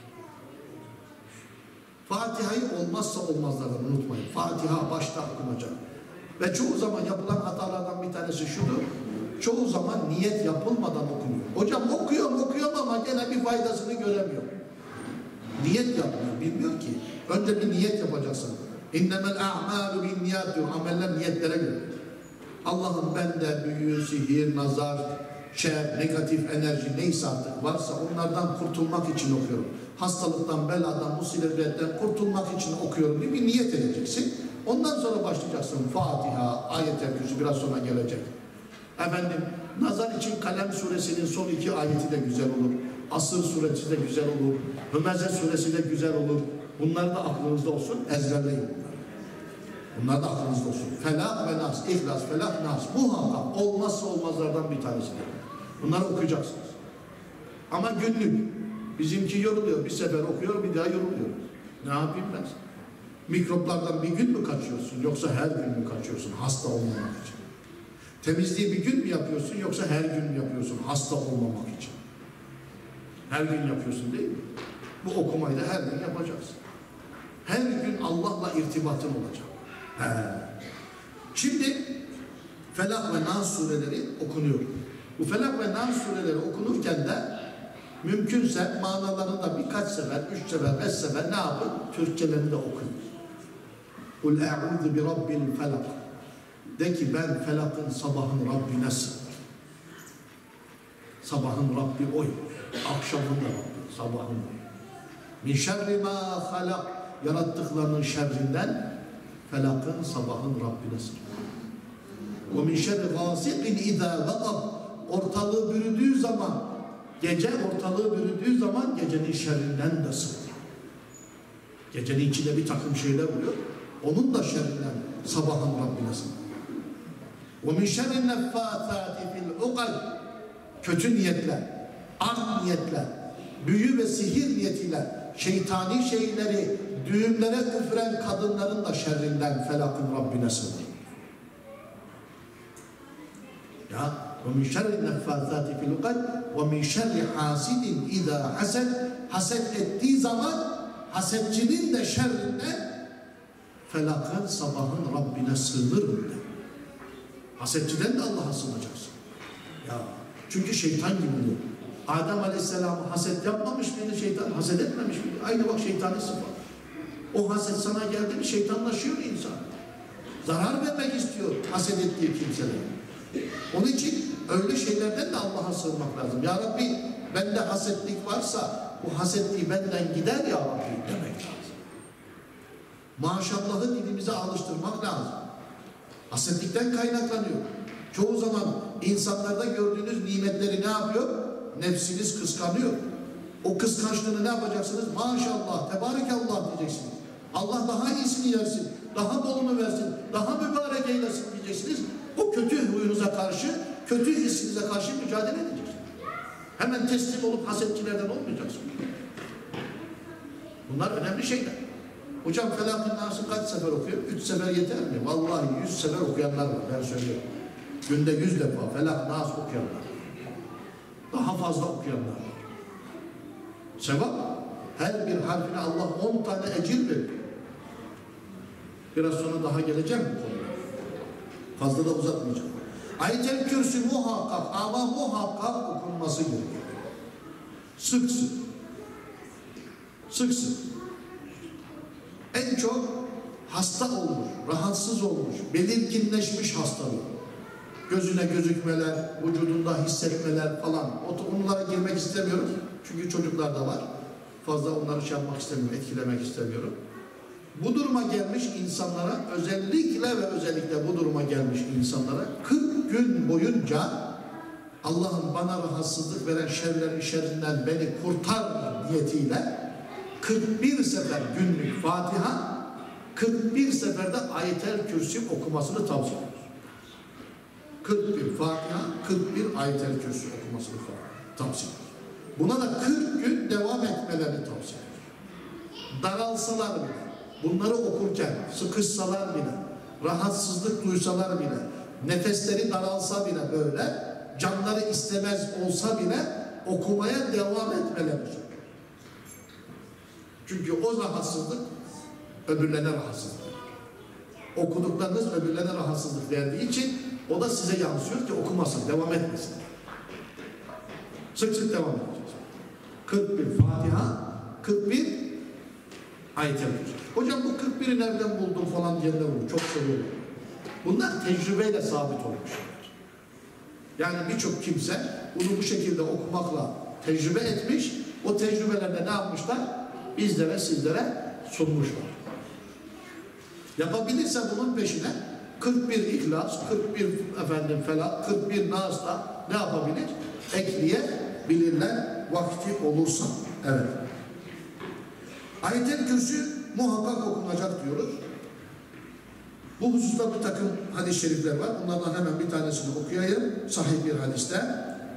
Fatiha'yı olmazsa olmazlardan unutmayın. Fatiha başta okunacak. Ve çoğu zaman yapılan hatalardan bir tanesi şudur. Çoğu zaman niyet yapılmadan okunuyor. Hocam okuyorum ama gene bir faydasını göremiyor. Niyet yapmıyor, bilmiyor ki. Önce bir niyet yapacaksın. İnnemel a'malu bin niyat diyor. Ameller niyetlere göre. Allah'ım bende büyü, sihir, nazar, şer, negatif enerji neyse artık varsa onlardan kurtulmak için okuyorum. Hastalıktan, beladan, musibetten kurtulmak için okuyorum diye bir niyet edeceksin. Ondan sonra başlayacaksın. Fatiha, ayet-el kürsü biraz sonra gelecek. Efendim, nazar için Kalem suresinin son iki ayeti de güzel olur. Asır suresi de güzel olur. Hümeze suresi de güzel olur. Bunlar da aklınızda olsun, ezberleyin bunları. Bunlar da aklınızda olsun. Felak ve Nas, İhlas, Felak, Nas. Muhakkak olmazsa olmazlardan bir tanesidir. Bunları okuyacaksınız. Ama günlük. Bizimki yoruluyor. Bir sefer okuyor, bir daha yoruluyor. Ne yapayım ben? Mikroplardan bir gün mü kaçıyorsun, yoksa her gün mü kaçıyorsun hasta olmamak için? Temizliği bir gün mü yapıyorsun, yoksa her gün mü yapıyorsun hasta olmamak için? Her gün yapıyorsun değil mi? Bu okumayı da her gün yapacaksın. Her gün Allah'la irtibatın olacak. Şimdi Felak ve Nas sureleri okunuyor. Bu Felak ve Nas sureleri okunurken de mümkünse manalarını da birkaç sefer, 3 sefer, 5 sefer ne yapın? Türkçelerini de okuyun. Kul e'udhu bi rabbil felak. De ki ben felakın, sabahın Rabbine sığınırım. Sabahın Rabbi oy. Akşamın da Rabbi, sabahın oy. Min şerri ma halak. Yarattıklarının şerrinden felakın, sabahın Rabbine sığınırım. Ve min şerri gasiqin idâ vakab. Ortalığı bürüdüğü zaman, gece ortalığı bürüdüğü zaman gecenin şerrinden de sığınırım. Gecenin içinde bir takım şeyler oluyor. Onun da şerrinden sabahın Rabbine sığınırım. وَمِنْ شَرِّ النَّفَّاثَاتِ فِي الْعُقَدِ. Kötü niyetler, art niyetler, büyü ve sihir niyetiyle şeytani şeyleri düğümlere üfüren kadınların da şerrinden felakın Rabbine sığınırım. Ya وَمِنْ شَرِّ النَّفَّاثَاتِ فِي الْعُقَدِ وَمِنْ شَرِّ حَاسِدٍ اِذَا حَسَدٍ. Haset ettiği zaman hasetçinin de şerrinden felakın, sabahın Rabbine sığınırım de. Hasetçiden de Allah'a sığınacaksın. Ya, çünkü şeytan gibi oluyor. Adem Aleyhisselam'ı haset yapmamış mıydı şeytan? Haset etmemiş miydi? Aynı bak şeytani sıfat. O haset sana geldi mi şeytanlaşıyor insan. Zarar vermek istiyor haset ettiği kimseler. Onun için öyle şeylerden de Allah'a sığınmak lazım. Ya Rabbi bende hasetlik varsa bu hasetliği benden gider ya Rabbi demek lazım. Maşallahı dilimize alıştırmak lazım. Hasetlikten kaynaklanıyor. Çoğu zaman insanlarda gördüğünüz nimetleri ne yapıyor? Nefsiniz kıskanıyor. O kıskançlığını ne yapacaksınız? Maşallah, tebarekallah diyeceksiniz. Allah daha iyisini versin, daha bolunu versin, daha mübarek eylesin diyeceksiniz. O kötü huyunuza karşı, kötü hissinize karşı mücadele edeceksiniz. Hemen teslim olup hasetçilerden olmayacaksınız. Bunlar önemli şeyler. Hocam Felak-ı Nas'ı kaç sefer okuyor? 3 sefer yeter mi? Vallahi 100 sefer okuyanlar var, ben söylüyorum. Günde 100 defa Felak-ı Nas okuyanlar. Daha fazla okuyanlar var. Sevap, her bir harfine Allah 10 tane ecir verir. Biraz sonra daha geleceğim bu konuda. Fazla da uzatmayacağım. Ayet-el Kürsü muhakkak ama muhakkak okunması gerekiyor. Sık sık. Sık sık. En çok hasta olmuş, rahatsız olmuş, belirginleşmiş hastalığı. Gözüne gözükmeler, vücudunda hissetmeler falan. Onlara girmek istemiyorum. Çünkü çocuklar da var. Fazla onları şey yapmak istemiyorum, etkilemek istemiyorum. Bu duruma gelmiş insanlara, özellikle bu duruma gelmiş insanlara 40 gün boyunca Allah'ım bana rahatsızlık veren şerlerin şerrinden beni kurtar niyetiyle 41 sefer günlük Fatiha, 41 seferde Ayet-el Kürsi okumasını tavsiye ediyoruz. 41 Fatiha, 41 Ayet-el Kürsi okumasını tavsiye ediyoruz. Buna da 40 gün devam etmelerini tavsiye ediyoruz. Daralsalar bile, bunları okurken sıkışsalar bile, rahatsızlık duysalar bile, nefesleri daralsa bile böyle, canları istemez olsa bile okumaya devam etmeleri. Çünkü o rahatsızlık öbürlerine rahatsızlık. Okuduklarınız öbürlerine rahatsızlık verdiği için o da size yansıyor ki okumasın, devam etmesin. Sık sık devam edeceğiz. 41 Fatiha, 41 Ayet-el Kürsi. Hocam bu 41'i nereden buldun falan diyenler olur. Çok soruyorlar. Bunlar tecrübeyle sabit olmuşlar. Yani birçok kimse bunu bu şekilde okumakla tecrübe etmiş. O tecrübelerde ne yapmışlar? Bizlere, sizlere sunmuşlar. Yapabilirse bunun peşine 41 İhlas, 41 Felak, 41 Nas'ta ne yapabilir? Ekleyebilirler vakti olursa. Evet. Ayet-el Kürsi muhakkak okunacak diyoruz. Bu hususta bir takım hadis-i şerifler var. Bunlardan hemen bir tanesini okuyayım. Sahih bir hadiste.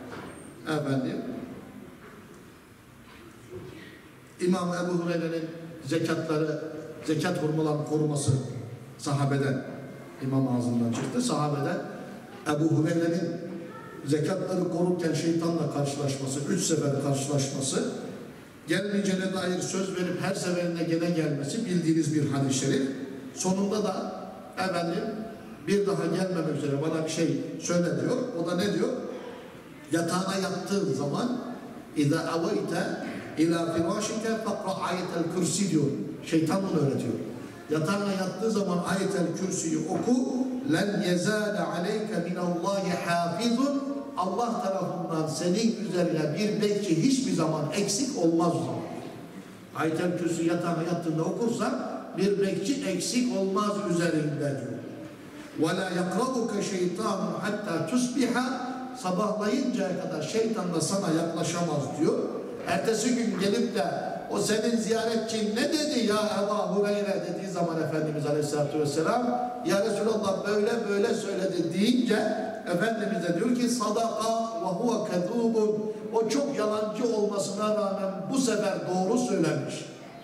İmam Ebu Hureyre'nin zekat hurmalarını koruması sahabeden, İmam ağzından çıktı. Sahabeden Ebu Hureyre'nin zekatları korurken şeytanla karşılaşması, 3 sefer karşılaşması, gelmeyeceğine dair söz verip her seferinde gene gelmesi bildiğiniz bir hadis-i şerif. Sonunda da bir daha gelmemek üzere bana bir şey söyle diyor. O da ne diyor? Yatağına yattığın zaman اِذَا اَوَيْتَ اِلَى فِرَاشِكَ فَقْرَ Ayet-el Kürsi diyor. Şeytan bunu öğretiyor. Yatağına yattığı zaman Ayet-el Kürsi'yi oku. لَنْ يَزَالَ عَلَيْكَ مِنَ اللّٰهِ حَافِظٌ Allah tarafından senin üzerine bir bekçi hiçbir zaman eksik olmaz o zaman. Ayet-el Kürsi yatağına yattığında okursan bir bekçi eksik olmaz üzerinde diyor. وَلَا يَقْرَبُكَ شَيْطَانٌ حَتَّى تُسْبِحَ Sabahlayıncaya kadar şeytan da sana yaklaşamaz diyor. Ertesi gün gelip de o senin ziyaretçin ne dedi ya Ebu Hureyre dediği zaman Efendimiz Aleyhisselatü Vesselam ya Resulallah böyle böyle söyledi deyince Efendimiz de diyor ki sadaka ve huve kedubun, o çok yalancı olmasına rağmen bu sefer doğru söylemiş.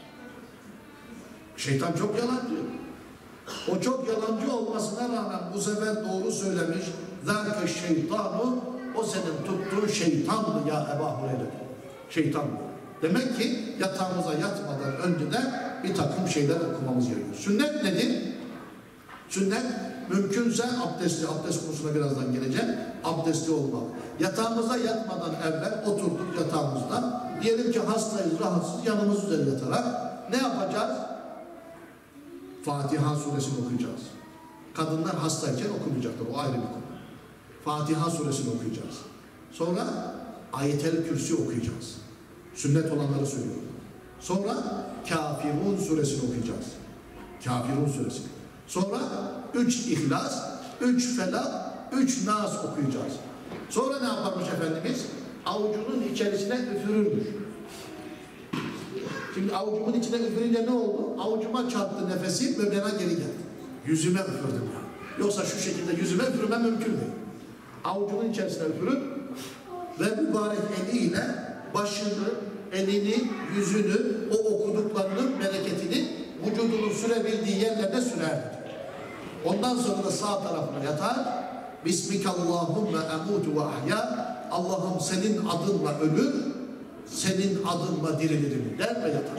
Şeytan çok yalancı. O çok yalancı olmasına rağmen bu sefer doğru söylemiş. Zâke şeytanu, o senin tuttuğun şeytandı ya Ebu Hureyre. Şeytan. Demek ki yatağımıza yatmadan önce de bir takım şeyler okumamız gerekiyor. Sünnet nedir? Sünnet mümkünse abdestli, abdest konusuna birazdan geleceğim. Abdestli olmak. Yatağımıza yatmadan evvel oturduk yatağımızda. Diyelim ki hastayız, rahatsız, yanımız üzeri yatarak ne yapacağız? Fatiha suresini okuyacağız. Kadınlar hastayken okumayacaklar. O ayrı bir konu. Fatiha suresini okuyacağız. Sonra Ayet-el Kürsi okuyacağız. Sünnet olanları söylüyorum. Sonra Kafirun suresini okuyacağız. Kafirun suresini. Sonra 3 İhlas, 3 Felak, 3 Nas okuyacağız. Sonra ne yaparmış Efendimiz? Avucunun içerisine üfürürmüş. Şimdi avucumun içine üfürünce ne oldu? Avucuma çarptı nefesi ve bana geri geldi. Yüzüme üfürdüm ya. Yoksa şu şekilde yüzüme üfürmem mümkün değil. Avucumun içerisine üfürüp ve mübarek eliyle başını, elini, yüzünü, o okuduklarının bereketini vücudunun sürebildiği yerlerde sürerdi. Ondan sonra da sağ tarafına yatar. Bismikallahümme emutu ve ahya. Allah'ım senin adınla ölür, senin adınla dirilirim der ve yatar.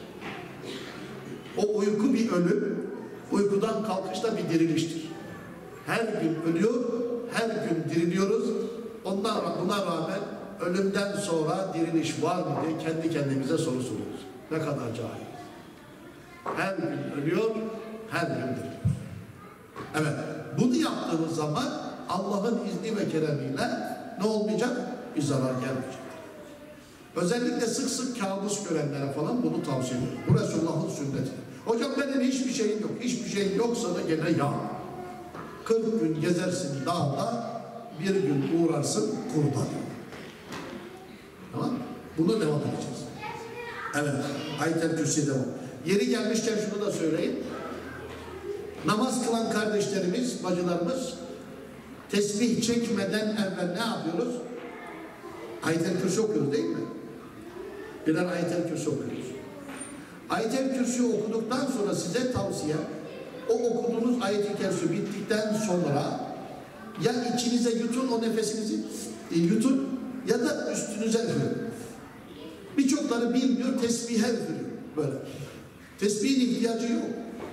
O uyku bir ölüm, uykudan kalkış da bir diriliştir. Her gün ölüyor, her gün diriliyoruz. Buna rağmen ölümden sonra diriliş var mı diye kendi kendimize soru soruyoruz. Ne kadar cahil. Her gün ölüyor, Her gün veriyoruz. Evet, bunu yaptığımız zaman Allah'ın izni ve keremiyle ne olmayacak? Bir zarar gelmeyecek. Özellikle sık sık kabus görenlere falan bunu tavsiye ediyorum. Bu Resulullah'ın sünneti. Hocam benim hiçbir şeyim yok. Hiçbir şeyin yoksa da gene yağ. 40 gün gezersin dağda, bir gün uğrarsın kurda. Tamam mı? Buna devam edeceğiz. Evet, Ayet-el Kürsi devam. Yeri gelmişken şunu da söyleyeyim. Namaz kılan kardeşlerimiz, bacılarımız tesbih çekmeden evvel ne yapıyoruz? Ayet-el Kürsi okuyoruz değil mi? Birer Ayet-el Kürsi okuyoruz. Ayet-el Kürsi'yi okuduktan sonra size tavsiye, o okuduğunuz Ayet-el Kürsi bittikten sonra ya içinize yutun o nefesinizi, yutun ya da üstünüze üfürün. Birçokları bilmiyor, tesbihe üfürüyor böyle. Tesbihin ihtiyacı yok.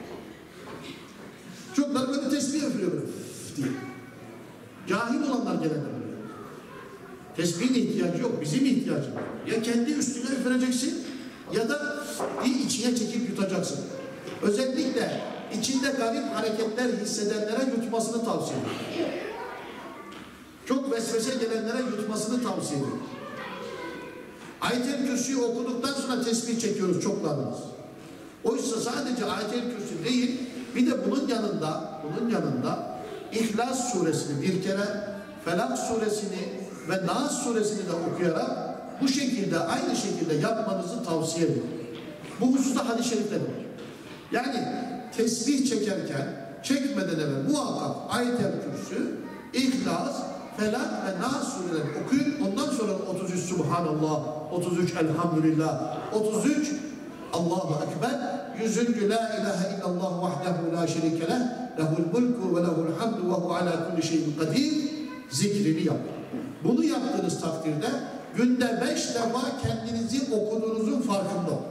Çokları böyle tesbih üfürüyor böyle diye. Cahil olanlar genelde böyle. Tesbihin ihtiyacı yok, bizim ihtiyacımız. Ya kendi üstüne üfüreceksin ya da içine çekip yutacaksın. Özellikle içinde garip hareketler hissedenlere yutmasını tavsiye ediyorum. Çok vesvese gelenlere yutmasını tavsiye ediyorum. Ayet-el Kürsi'yi okuduktan sonra tesbih çekiyoruz çoklarımız. Oysa sadece Ayet-el Kürsi değil, bir de bunun yanında İhlas suresini bir kere, Felak suresini ve Nas suresini de okuyarak bu şekilde, aynı şekilde yapmanızı tavsiye ediyorum. Bu hususta hadis-i şerifler var. Yani tesbih çekmeden evvel muhakkak Ayet-el Kürsi, İhlas, Felak ve Nas surelerini okuyun. Ondan sonra 33 Subhanallah, 33 Elhamdülillah, 33 Allahu Ekber, 100. La ilahe illallah vahdehu la şerike leh, lehul mulku ve lehul hamdu ve hu ala kulli şeyin kadir zikrini yapın. Bunu yaptığınız takdirde günde 5 defa kendinizi okuduğunuzun farkında olun.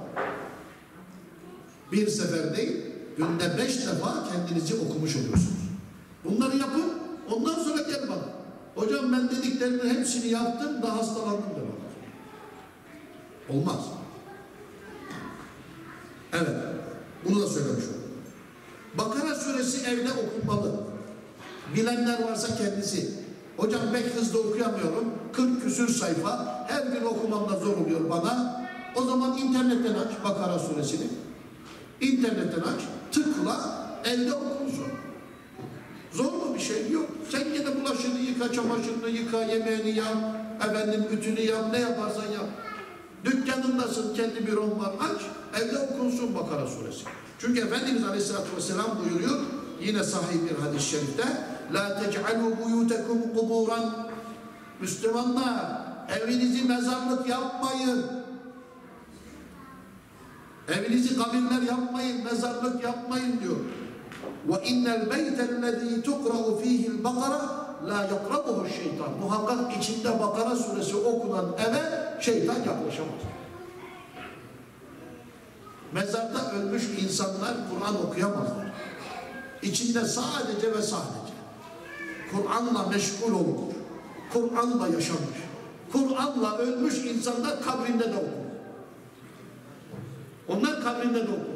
Bir sefer değil, günde 5 defa kendinizi okumuş oluyorsunuz. Bunları yapın, ondan sonra gel bana. Hocam ben dediklerimin hepsini yaptım da hastalandım da bana. Olmaz. Evet, bunu da söylemiş oldum. Bakara suresi evde okunmalı. Bilenler varsa kendisi. Hocam pek hızlı okuyamıyorum. 40 küsür sayfa. Her gün okumamda zor oluyor bana. O zaman internetten aç Bakara suresini. İnternetten aç, tıkla, elde okunsun. Zor mu bir şey? Yok. Sen yine bulaşığını yıka, çamaşırını yıka, yemeğini yap, efendim ütünü yap, ne yaparsan yap. Dükkanındasın, kendi büron var, aç, evde okunsun Bakara suresi. Çünkü Efendimiz Aleyhisselatü Vesselam buyuruyor, yine sahih bir hadis-i şerifte, لَا تَجْعَلُوا بُيُوتَكُمْ قُبُورًا Müslümanlar, evinizi mezarlık yapmayın. Evinizi kabirler yapmayın, mezarlık yapmayın diyor. وَاِنَّ الْبَيْتَ الَّذ۪ي تُقْرَأُ ف۪يهِ الْبَقَرَةِ لَا يَقْرَبُهُ şeytan. Muhakkak içinde Bakara suresi okunan eve şeytan yaklaşamaz. Mezarda ölmüş insanlar Kur'an okuyamazlar. İçinde sadece ve sadece Kur'an'la meşgul olmuş, Kur'an'la yaşamış, Kur'an'la ölmüş insanlar kabrinde de okur. Onlar kabrinde de okur.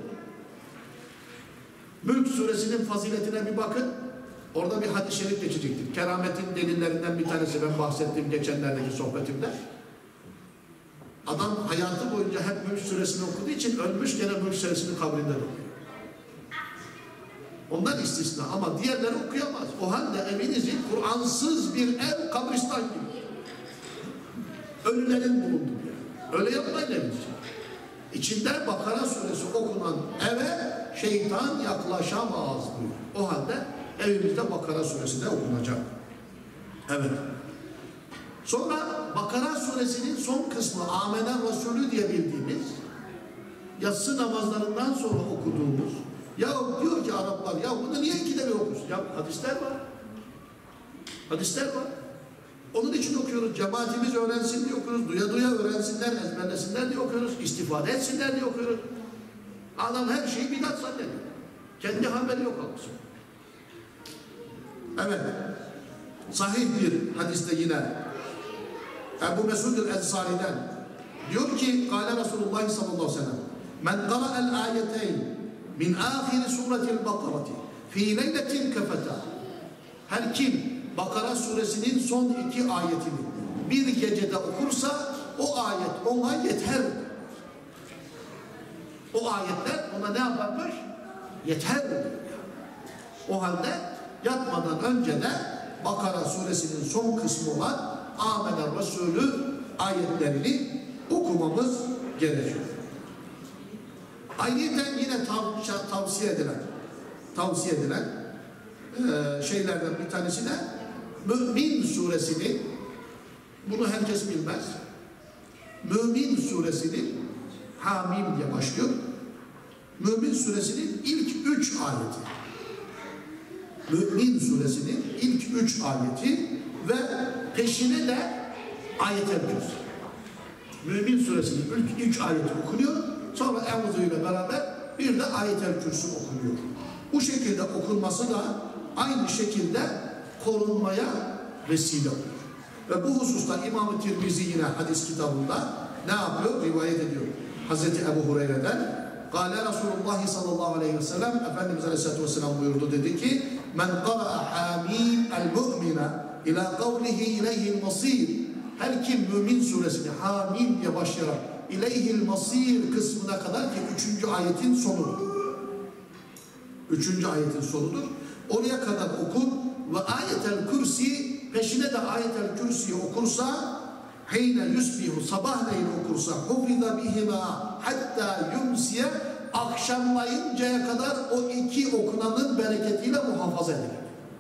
Mülk suresinin faziletine bir bakın. Orada bir hadis-i şerif geçecektir. Kerametin delillerinden bir tanesi ben bahsettiğim geçenlerdeki sohbetimde. Adam hayatı boyunca hep Mülk suresini okuduğu için ölmüş gene Mülk suresini kabrinde de okuyor. Onlar istisna ama diğerleri okuyamaz. O halde evinizi Kur'ansız bir ev kabristan gibi. Ölülerin bulunduğu yer. Öyle yapmayın evinizi. İçinde Bakara suresi okunan eve şeytan yaklaşamaz diyor. O halde evimizde Bakara suresi de okunacak. Evet. Sonra Bakara suresinin son kısmı Âmenen Resulü diye bildiğimiz yatsı namazlarından sonra okuduğumuz ya diyor ki Araplar ya bunu niye ikide bir okursun? Ya hadisler var. Hadisler var. Onun için okuyoruz. Cemaatimiz öğrensin diye okuyoruz. Duya duya öğrensinler, ezberlesinler diye okuyoruz. İstifade etsinler diye okuyoruz. Adam her şeyi bidat zannediyor. Kendi haberi yok almışsın. Evet. Sahih bir hadiste yine Ebu Mesud el-Ensari'den diyor ki Kâle Resulullah sallallahu aleyhi ve sellem Men qara'el ayeteyn min ahiri suretil Bakarati fi leyletin kefeta. Her kim Bakara suresinin son 2 ayetini bir gecede okursa o ayet ona yeter. O ayetler ona ne yaparmış? Yeter. O halde yatmadan önce de Bakara suresinin son kısmı olan Âmener Resulü ayetlerini okumamız gerekiyor. Ayrıca yine tavsiye edilen şeylerden bir tanesi de Mü'min suresini, bunu herkes bilmez. Mü'min suresinin Hamim diye başlıyor. Mü'min suresinin ilk 3 ayeti. Mü'min suresinin ilk 3 ayeti ve peşine de ayet-el Kürsi. Mü'min suresinin ilk 3 ayeti okunuyor. Sonra Eûzü ile beraber bir de ayet-el Kürsi okunuyor. Bu şekilde okunması da aynı şekilde korunmaya vesile olur. Ve bu hususta İmam-ı Tirmizi yine hadis kitabında ne yapıyor? Rivayet ediyor. Hazreti Ebu Hureyre'den Kâle Resulullah sallallahu aleyhi ve sellem Efendimiz aleyhissalatü vesselam buyurdu, dedi ki men qara'a hamim el-mu'mine ila kavlihi ileyhil masir. Her kim Mümin suresini Hamim diye başlayarak ileyhil masir kısmına kadar ki 3. ayetin sonudur. 3. ayetin sonudur. Oraya kadar okur ve ayetel kürsi peşine de ayetel kürsiyi okursa heyne yusbihu sabahleyin okursa hufiza bihima hatta yumsiye akşamlayıncaya kadar o 2 okunanın bereketiyle muhafaza edilir.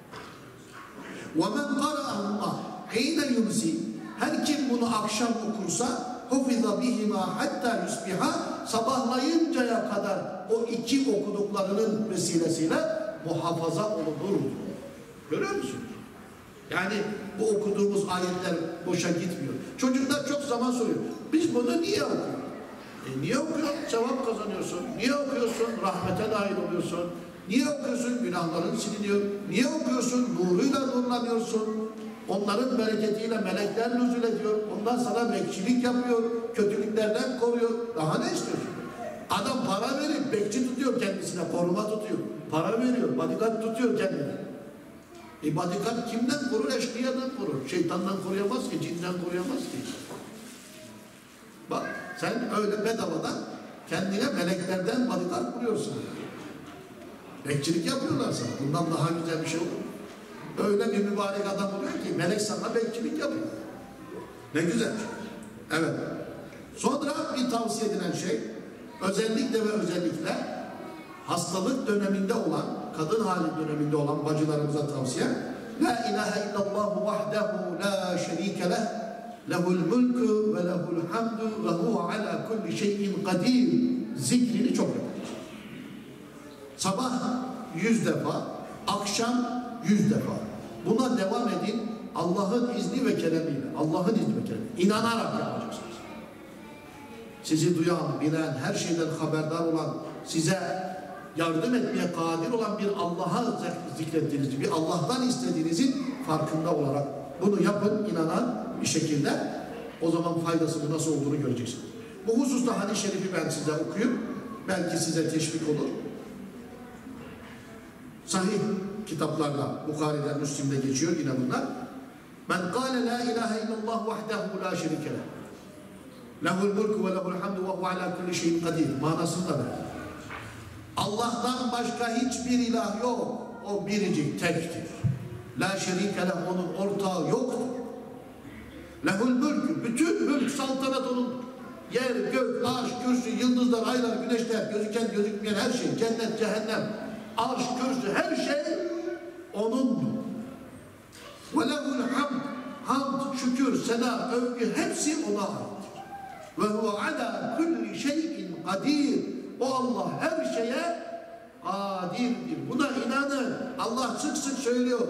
Ve men qara'ahuma heyne yumsi, her kim bunu akşam okursa hufiza bihima hatta yusbiha sabahlayıncaya kadar o 2 okuduklarının vesilesiyle muhafaza olunur. Görüyor musunuz? Yani bu okuduğumuz ayetler boşa gitmiyor. Çocuklar çok zaman soruyor. Biz bunu niye okuyoruz? Niye okuyorsun? Sevap kazanıyorsun. Niye okuyorsun? Rahmete dahil oluyorsun. Niye okuyorsun? Günahların siliniyor. Niye okuyorsun? Nuruyla nurlanıyorsun. Onların bereketiyle melekler nüzul ediyor. Ondan sana bekçilik yapıyor. Kötülüklerden koruyor. Daha ne istiyorsun? Adam para verip bekçi tutuyor kendisine. Koruma tutuyor. Para veriyor. Bodyguard tutuyor kendine. Bodyguard kimden korur? Eşkıyadan korur. Şeytandan koruyamaz ki. Cinden koruyamaz ki. Bak sen öyle bedavadan kendine meleklerden bodyguard kuruyorsun. Bekçilik yapıyorlar sana. Bundan daha güzel bir şey olur. Öyle bir mübarek adam oluyor ki melek sana bekçilik yapıyor. Ne güzel. Evet. Sonra bir tavsiye edilen şey özellikle ve özellikle hastalık döneminde olan, kadın hali döneminde olan bacılarımıza tavsiye. La ilahe illallah vahdehu la şerike leh, lehul mulku ve lehul hamdu ve huve ala kulli şeyin kadir zikrini çok yapar. Sabah 100 defa, akşam 100 defa. Buna devam edin. Allah'ın izni ve keremiyle. Allah'ın izni ve keremiyle. İnanarak yapacaksınız. Sizi duyan, bilen, her şeyden haberdar olan, size yardım etmeye kadir olan bir Allah'a zikrettiğiniz, bir Allah'tan istediğinizin farkında olarak bunu yapın, inanan bir şekilde. O zaman faydasının nasıl olduğunu göreceksiniz. Bu hususta hadis-i şerifi ben size okuyayım. Belki size teşvik olur. Sahih kitaplarda, Bukhari'de, Müslim'de geçiyor yine bunlar. Men kâle la ilahe illallah vahdehu la şerike leh. Lehul mulku ve lehul hamdu ve huve ala kulli şeyin kadir. Manasını da ver. Allah'tan başka hiçbir ilah yok. O biricik, tektir. La şerike leh, onun ortağı yoktur. Lehul mulku, bütün mülk, saltanat onun. Yer, gök, arş, kürsü, yıldızlar, aylar, güneşler, gözüken, gözükmeyen her şey, cennet, cehennem, arş, kürsü, her şey onundur. Ve lehul hamd, hamd, şükür, sena, övgü, hepsi ona aittir. Ve huve ala kulli şeyin kadir. O Allah her şeye kadirdir. Buna inanın. Allah sık sık söylüyor.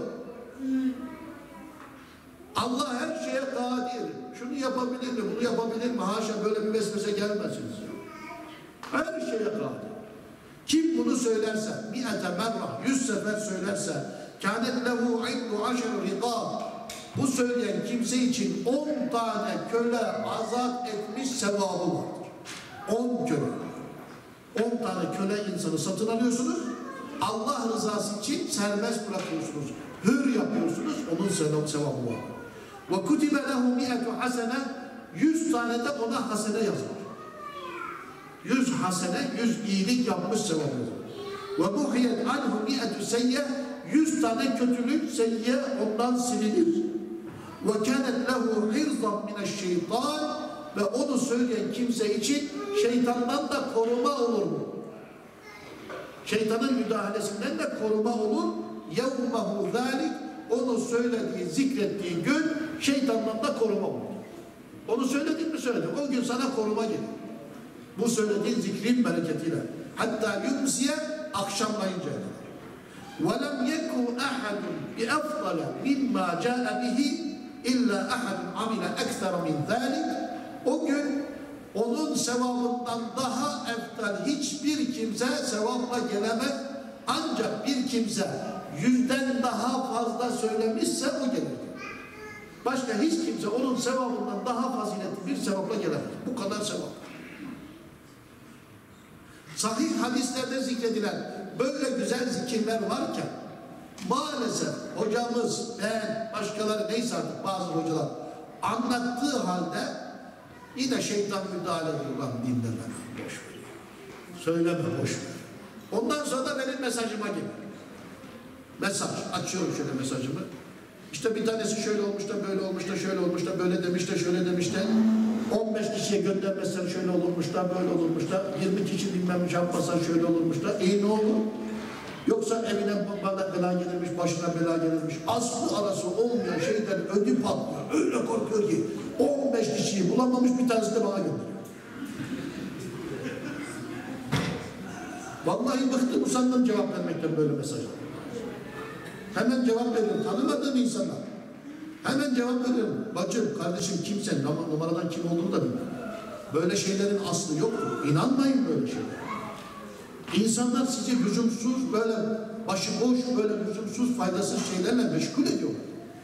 Allah her şeye kadir. Şunu yapabilir mi? Bunu yapabilir mi? Haşa, böyle bir vesvese gelmesiniz. Her şeye kadir. Kim bunu söylerse, mi'ete merrah, 100 sefer söylerse, kânet lehu iddu aşeru rikâb. Bu söyleyen kimse için 10 tane köle azat etmiş sevabı vardır. 10 köle. 10 tane köle insanı satın alıyorsunuz. Allah rızası için serbest bırakıyorsunuz. Hür yapıyorsunuz. Onun sevabı var. Ve kutibe lehu mi'etu hasene, 100 tane de ona hasene yazılır. 100 hasene, 100 iyilik yapmış sevabı yazılır. Ve muhiyet anhu mi'etu seyye, 100 tane kötülük seyye ondan silinir. Ve kânet lehu hirzan mineşşeytan, ve onu söyleyen kimse için şeytandan da koruma olur mu? Şeytanın müdahalesinden de koruma olur. يَوْمَهُ ذَٰلِكَ, onu söylediği, zikrettiği gün şeytandan da koruma olur. Onu söyledin mi söyledin. O gün sana koruma gelir. Bu söylediğin zikrin bereketiyle. Hatta yumsiye, akşamlayınca. وَلَمْ يَكُوا أَحَدٌ بِأَفْضَلَ مِمَّا جَاءَ بِهِ اِلَّا أَحَدٌ عَمِلَ اَكْثَرَ مِنْ ذَٰلِكَ. O gün onun sevabından daha eftal hiçbir kimse sevapla gelemez. Ancak bir kimse 100'den daha fazla söylemişse o gelir. Başka hiç kimse onun sevabından daha faziletli bir sevapla gelemez. Bu kadar sevap. Sahih hadislerde zikredilen böyle güzel zikirler varken maalesef hocamız, ben, başkaları neyse artık bazı hocalar anlattığı halde yine şeytan müdahale ediyor. Lan dinleme, boş ver. Söyleme, boş ver. Ondan sonra da benim mesajıma geliyor. Mesaj, açıyorum şöyle mesajımı. İşte bir tanesi şöyle olmuş da böyle olmuş da şöyle olmuş da böyle demiş de şöyle demiş de 15 kişiye göndermezsen şöyle olurmuş da böyle olurmuş da 20 kişi bilmem yapmasan şöyle olurmuş da ne olur? Yoksa evine bela gelirmiş, başına bela gelirmiş. Aslı arası olmayan şeyden ödü patlıyor. Öyle korkuyor ki 15 kişiyi bulamamış, bir tanesi de bana gönderiyor. Vallahi bıktım, usandım cevap vermekten böyle mesajlar. Hemen cevap veriyorum. Tanımadığım insanlar. Hemen cevap veriyorum. Bacım, kardeşim kimsen, numaradan kim olduğunu da bilmiyorum. Böyle şeylerin aslı yoktur. İnanmayın böyle şeylere. İnsanlar sizi lüzumsuz, böyle başıboş, böyle lüzumsuz, faydasız şeylerle meşgul ediyorlar.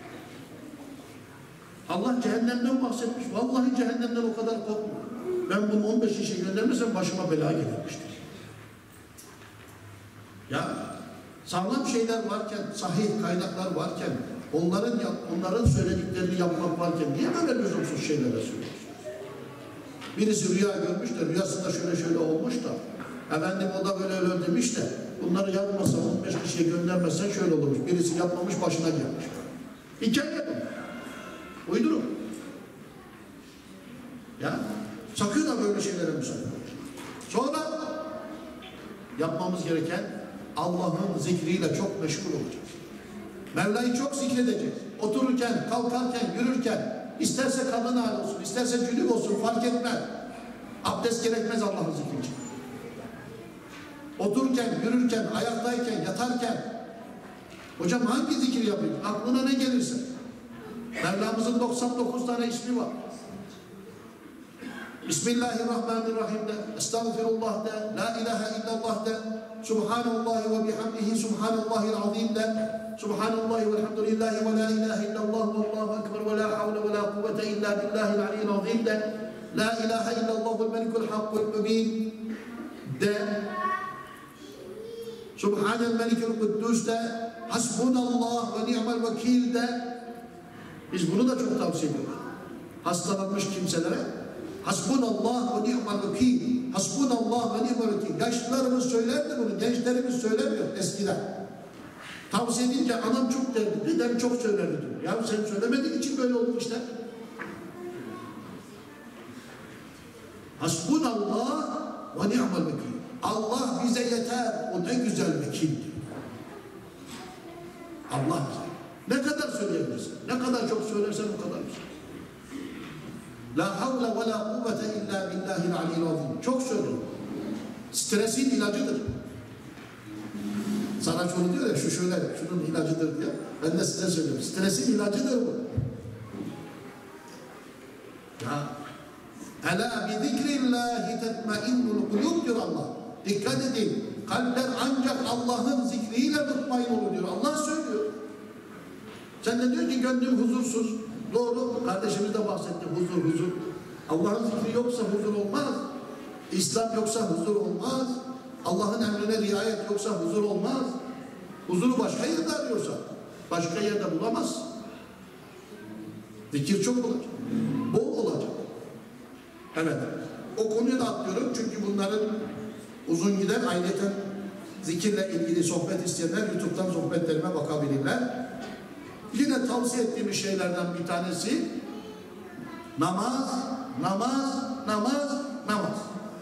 Allah cehennemden bahsetmiş. Vallahi cehennemden o kadar korkmuyor. Ben bunu 15 kişiye göndermesem başıma bela gelirmiştir. Ya sağlam şeyler varken, sahih kaynaklar varken, onların söylediklerini yapmak varken niye böyle lüzumsuz şeylere söylüyorsunuz? Birisi rüya görmüş de rüyasında şöyle olmuş da efendim o da böyle demiş de bunları yapmasa 15 kişiye göndermezsen şöyle olurmuş. Birisi yapmamış, başına gelmiş. Hikaye yapın. Uydurun. Ya sakın da böyle şeylere müsaade edin. Sonra yapmamız gereken Allah'ın zikriyle çok meşgul olacağız. Mevla'yı çok zikredeceğiz. Otururken, kalkarken, yürürken, isterse kadın hali olsun, isterse cünüp olsun fark etmez. Abdest gerekmez Allah'ın zikri için. Otururken, yürürken, ayaktayken, yatarken hocam hangi zikri yapayım? Aklına ne gelirse. Mevlamızın 99 tane ismi var. Bismillahirrahmanirrahim de, Estağfirullah de, La ilahe illallah de, Subhanallahi ve bihamdihi, Subhanallahil azim de, Subhanallahi velhamdülillahi ve la ilahe illallah ve Allahu ekber ve la havle ve la kuvvete illa billahil aliyyil azim de, La ilahe illallah ve melikul hakkul mübin de, Subhanel melikul kuddus de, Hasbunallah ve ni'mel vekil de. Biz bunu da çok tavsiye ediyoruz. Hastalanmış kimselere Hasbunallah ve ni'mel vekil, Hasbunallah ve ni'mel vekil. Yaşlılarımız söylerdi bunu, gençlerimiz söylemiyor eskiden. Tavsiye edince anam çok derdi, dedem çok söylerdi diyor. Ya sen söylemediğin için böyle oldu işte. Hasbunallah ve ni'mel vekil. Allah bize yeter, o ne güzel vekildir. Allah bize. Ne kadar söyleyebilirsin? Ne kadar çok söylersen o kadar güzel. La havle ve la kuvvete illa billahil aliyyil azim. Çok söylüyorum. Stresin ilacıdır. Sana şunu diyor ya, şunun ilacıdır diye. Ben de size söylüyorum. Stresin ilacıdır bu. Ya Ela bi zikrillahi tetmainnul kulub diyor Allah. Dikkat edin. Kalpler ancak Allah'ın zikriyle mutmain olur diyor. Allah söylüyor. Sen de diyor ki gönlüm huzursuz. Doğru. Kardeşimiz de bahsetti. Huzur. Allah'ın zikri yoksa huzur olmaz. İslam yoksa huzur olmaz. Allah'ın emrine riayet yoksa huzur olmaz. Huzuru başka yerde arıyorsa, başka yerde bulamaz. Zikir çok olacak, bol olacak. Evet, o konuyu da atlıyorum çünkü bunların uzun gider. Ayrıca zikirle ilgili sohbet isteyenler YouTube'dan sohbetlerime bakabilirler. Yine tavsiye ettiğimiz şeylerden bir tanesi namaz, namaz, namaz, namaz.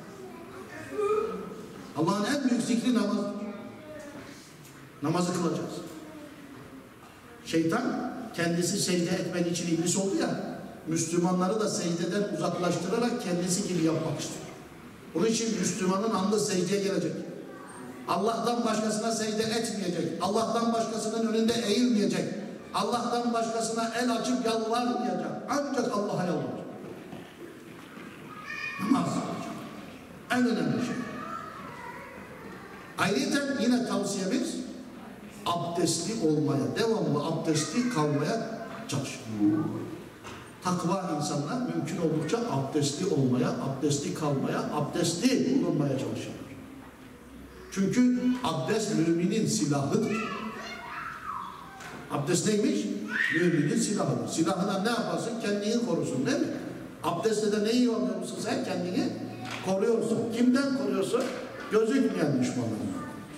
Allah'ın en büyük zikri namaz. Namazı kılacağız. Şeytan kendisi secde etmen için iblis oldu ya, Müslümanları da secdeden uzaklaştırarak kendisi gibi yapmak istiyor. Bunun için Müslümanın anlı secdeye gelecek. Allah'tan başkasına secde etmeyecek. Allah'tan başkasının önünde eğilmeyecek. Allah'tan başkasına el açıp yalvarmayacak. Ancak Allah'a yalvaracak. Namaz olacak. En önemli şey. Ayrıca yine tavsiyemiz abdestli olmaya, devamlı abdestli kalmaya çalışın. Takva insanlar mümkün oldukça abdestli olmaya, abdestli kalmaya, abdestli bulunmaya çalışırlar. Çünkü abdest müminin silahıdır. Abdest neymiş? Müminin silahıdır. Silahına ne yaparsın? Kendini korusun değil mi? Abdestle de neyi oluyor musun sen? Kendini koruyorsun. Kimden koruyorsun? Gözükmeyen düşmanlarından.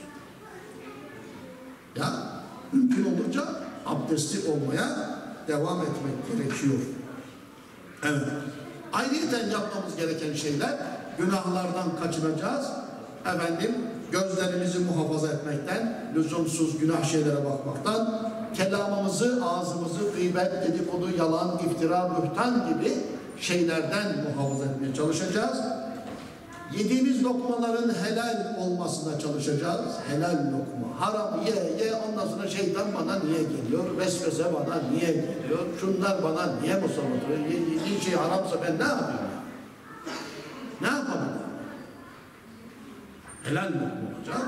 Ya mümkün olunca abdestli olmaya devam etmek gerekiyor. Evet. Ayrıca yapmamız gereken şeyler, günahlardan kaçınacağız. Efendim, gözlerimizi muhafaza etmekten, lüzumsuz günah şeylere bakmaktan, kelamımızı, ağzımızı gıybet, dedikodu, yalan, iftira, bühtan gibi şeylerden muhafaza etmeye çalışacağız. Yediğimiz lokmaların helal olmasına çalışacağız. Helal lokma. Haram ye, ondan sonra şeytan bana niye geliyor? Vesvese bana niye geliyor? Şunlar bana niye musallat oluyor? Yediğin şey haramsa ben ne yapayım ya? Ne yapabilirim? Helal lokma olacak.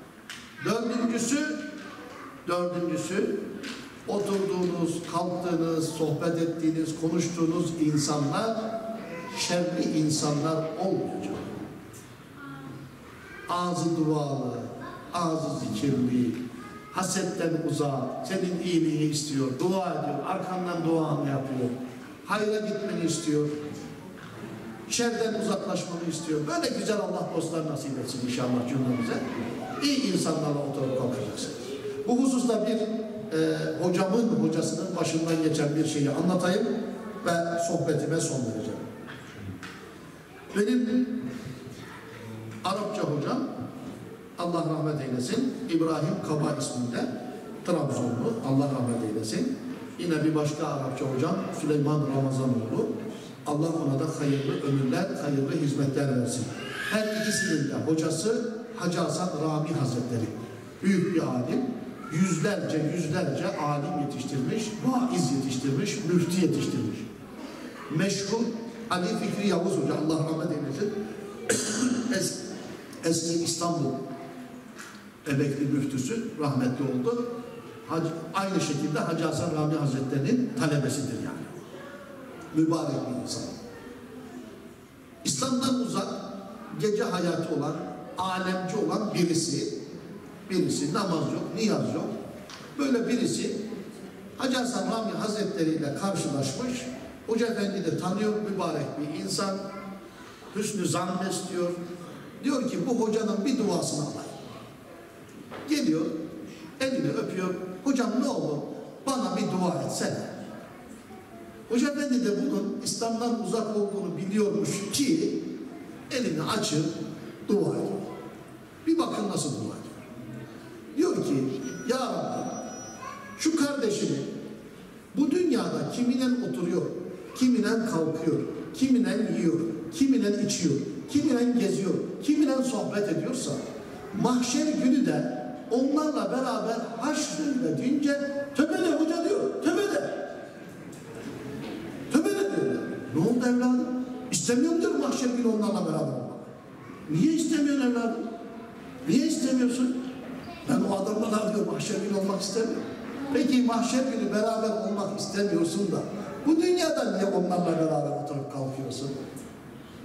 Dördüncüsü, oturduğunuz, kalktığınız, sohbet ettiğiniz, konuştuğunuz insanlar şerli insanlar olmayacak. Ağzı dualı, ağzı zikirli, hasetten uzak, senin iyiliğini istiyor, dua ediyor, arkandan duanı yapıyor, hayra gitmeni istiyor, şerden uzaklaşmanı istiyor. Böyle güzel Allah dostlar nasip etsin inşallah cümlemize. İyi insanlarla oturup kalkacaksınız. Bu hususta bir hocasının başından geçen bir şeyi anlatayım ve sohbetime son vereceğim. Benim Arapça hocam, Allah rahmet eylesin, İbrahim Kaba isminde, Trabzonlu, Allah rahmet eylesin. Yine bir başka Arapça hocam, Süleyman Ramazanoğlu, Allah ona da hayırlı ömürler, hayırlı hizmetler versin. Her ikisinin de hocası Hacı Hasan Rami Hazretleri. Büyük bir alim, yüzlerce alim yetiştirmiş, vaiz yetiştirmiş, müftü yetiştirmiş. Meşhur Ali Fikri Yavuz Hoca, Allah rahmet eylesin, eski İstanbul emekli müftüsü, rahmetli oldu. Aynı şekilde Hacı Hasan Rami Hazretleri'nin talebesidir yani. Mübarek bir insan. İslam'dan uzak, gece hayatı olan, alemci olan birisi, namaz yok, niyaz yok. Böyle birisi Hacı Hasan Rami Hazretleri ile karşılaşmış. Hoca Efendi de tanıyor, mübarek bir insan. Hüsnü zan besliyor. Diyor ki bu hocanın bir duasını alayım. Geliyor, elini öpüyor. Hocam ne olur bana bir dua etsene. Hoca Efendi de bunun İslam'dan uzak olduğunu biliyormuş ki elini açıp dua ediyor. Bir bakın nasıl dua ediyor. Diyor ki ya Rabbi şu kardeşimi bu dünyada kiminen oturuyor, kiminen kalkıyor, kiminen yiyor, kiminen içiyor, kiminen geziyor, kiminen sohbet ediyorsa mahşer günü de onlarla beraber haşrında deyince tövbe de hoca diyor, tövbe de. Tövbe de diyor. Ne oldu evladım? İstemiyorum diyor mahşer günü onlarla beraber olmak. Niye istemiyorsun evladım? Niye istemiyorsun? Ben o adamla diyor mahşer günü olmak istemiyorum. Peki mahşer günü beraber olmak istemiyorsun da bu dünyada niye onlarla beraber oturup kalkıyorsun?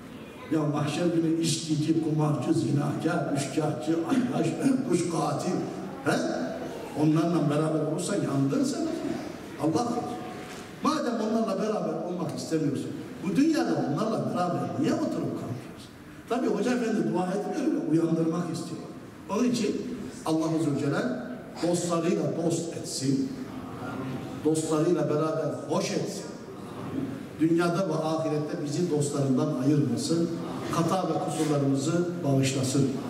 Ya mahşer günü içkici, kumarcı, zinakar, üçkağıtçı, ayyaş, erduş, katil. He? Onlarla beraber olursan yandın sen. Allah korusun. Madem onlarla beraber olmak istemiyorsun, bu dünyada onlarla beraber niye oturup kalmıyorsun? Tabii Hoca Efendi dua etmiyor ve uyandırmak istiyor. Onun için Allah Azze ve Celle dostlarıyla dost etsin. Dostlarıyla beraber hoş etsin. Dünyada ve ahirette bizi dostlarından ayırmasın. Hata ve kusurlarımızı bağışlasın.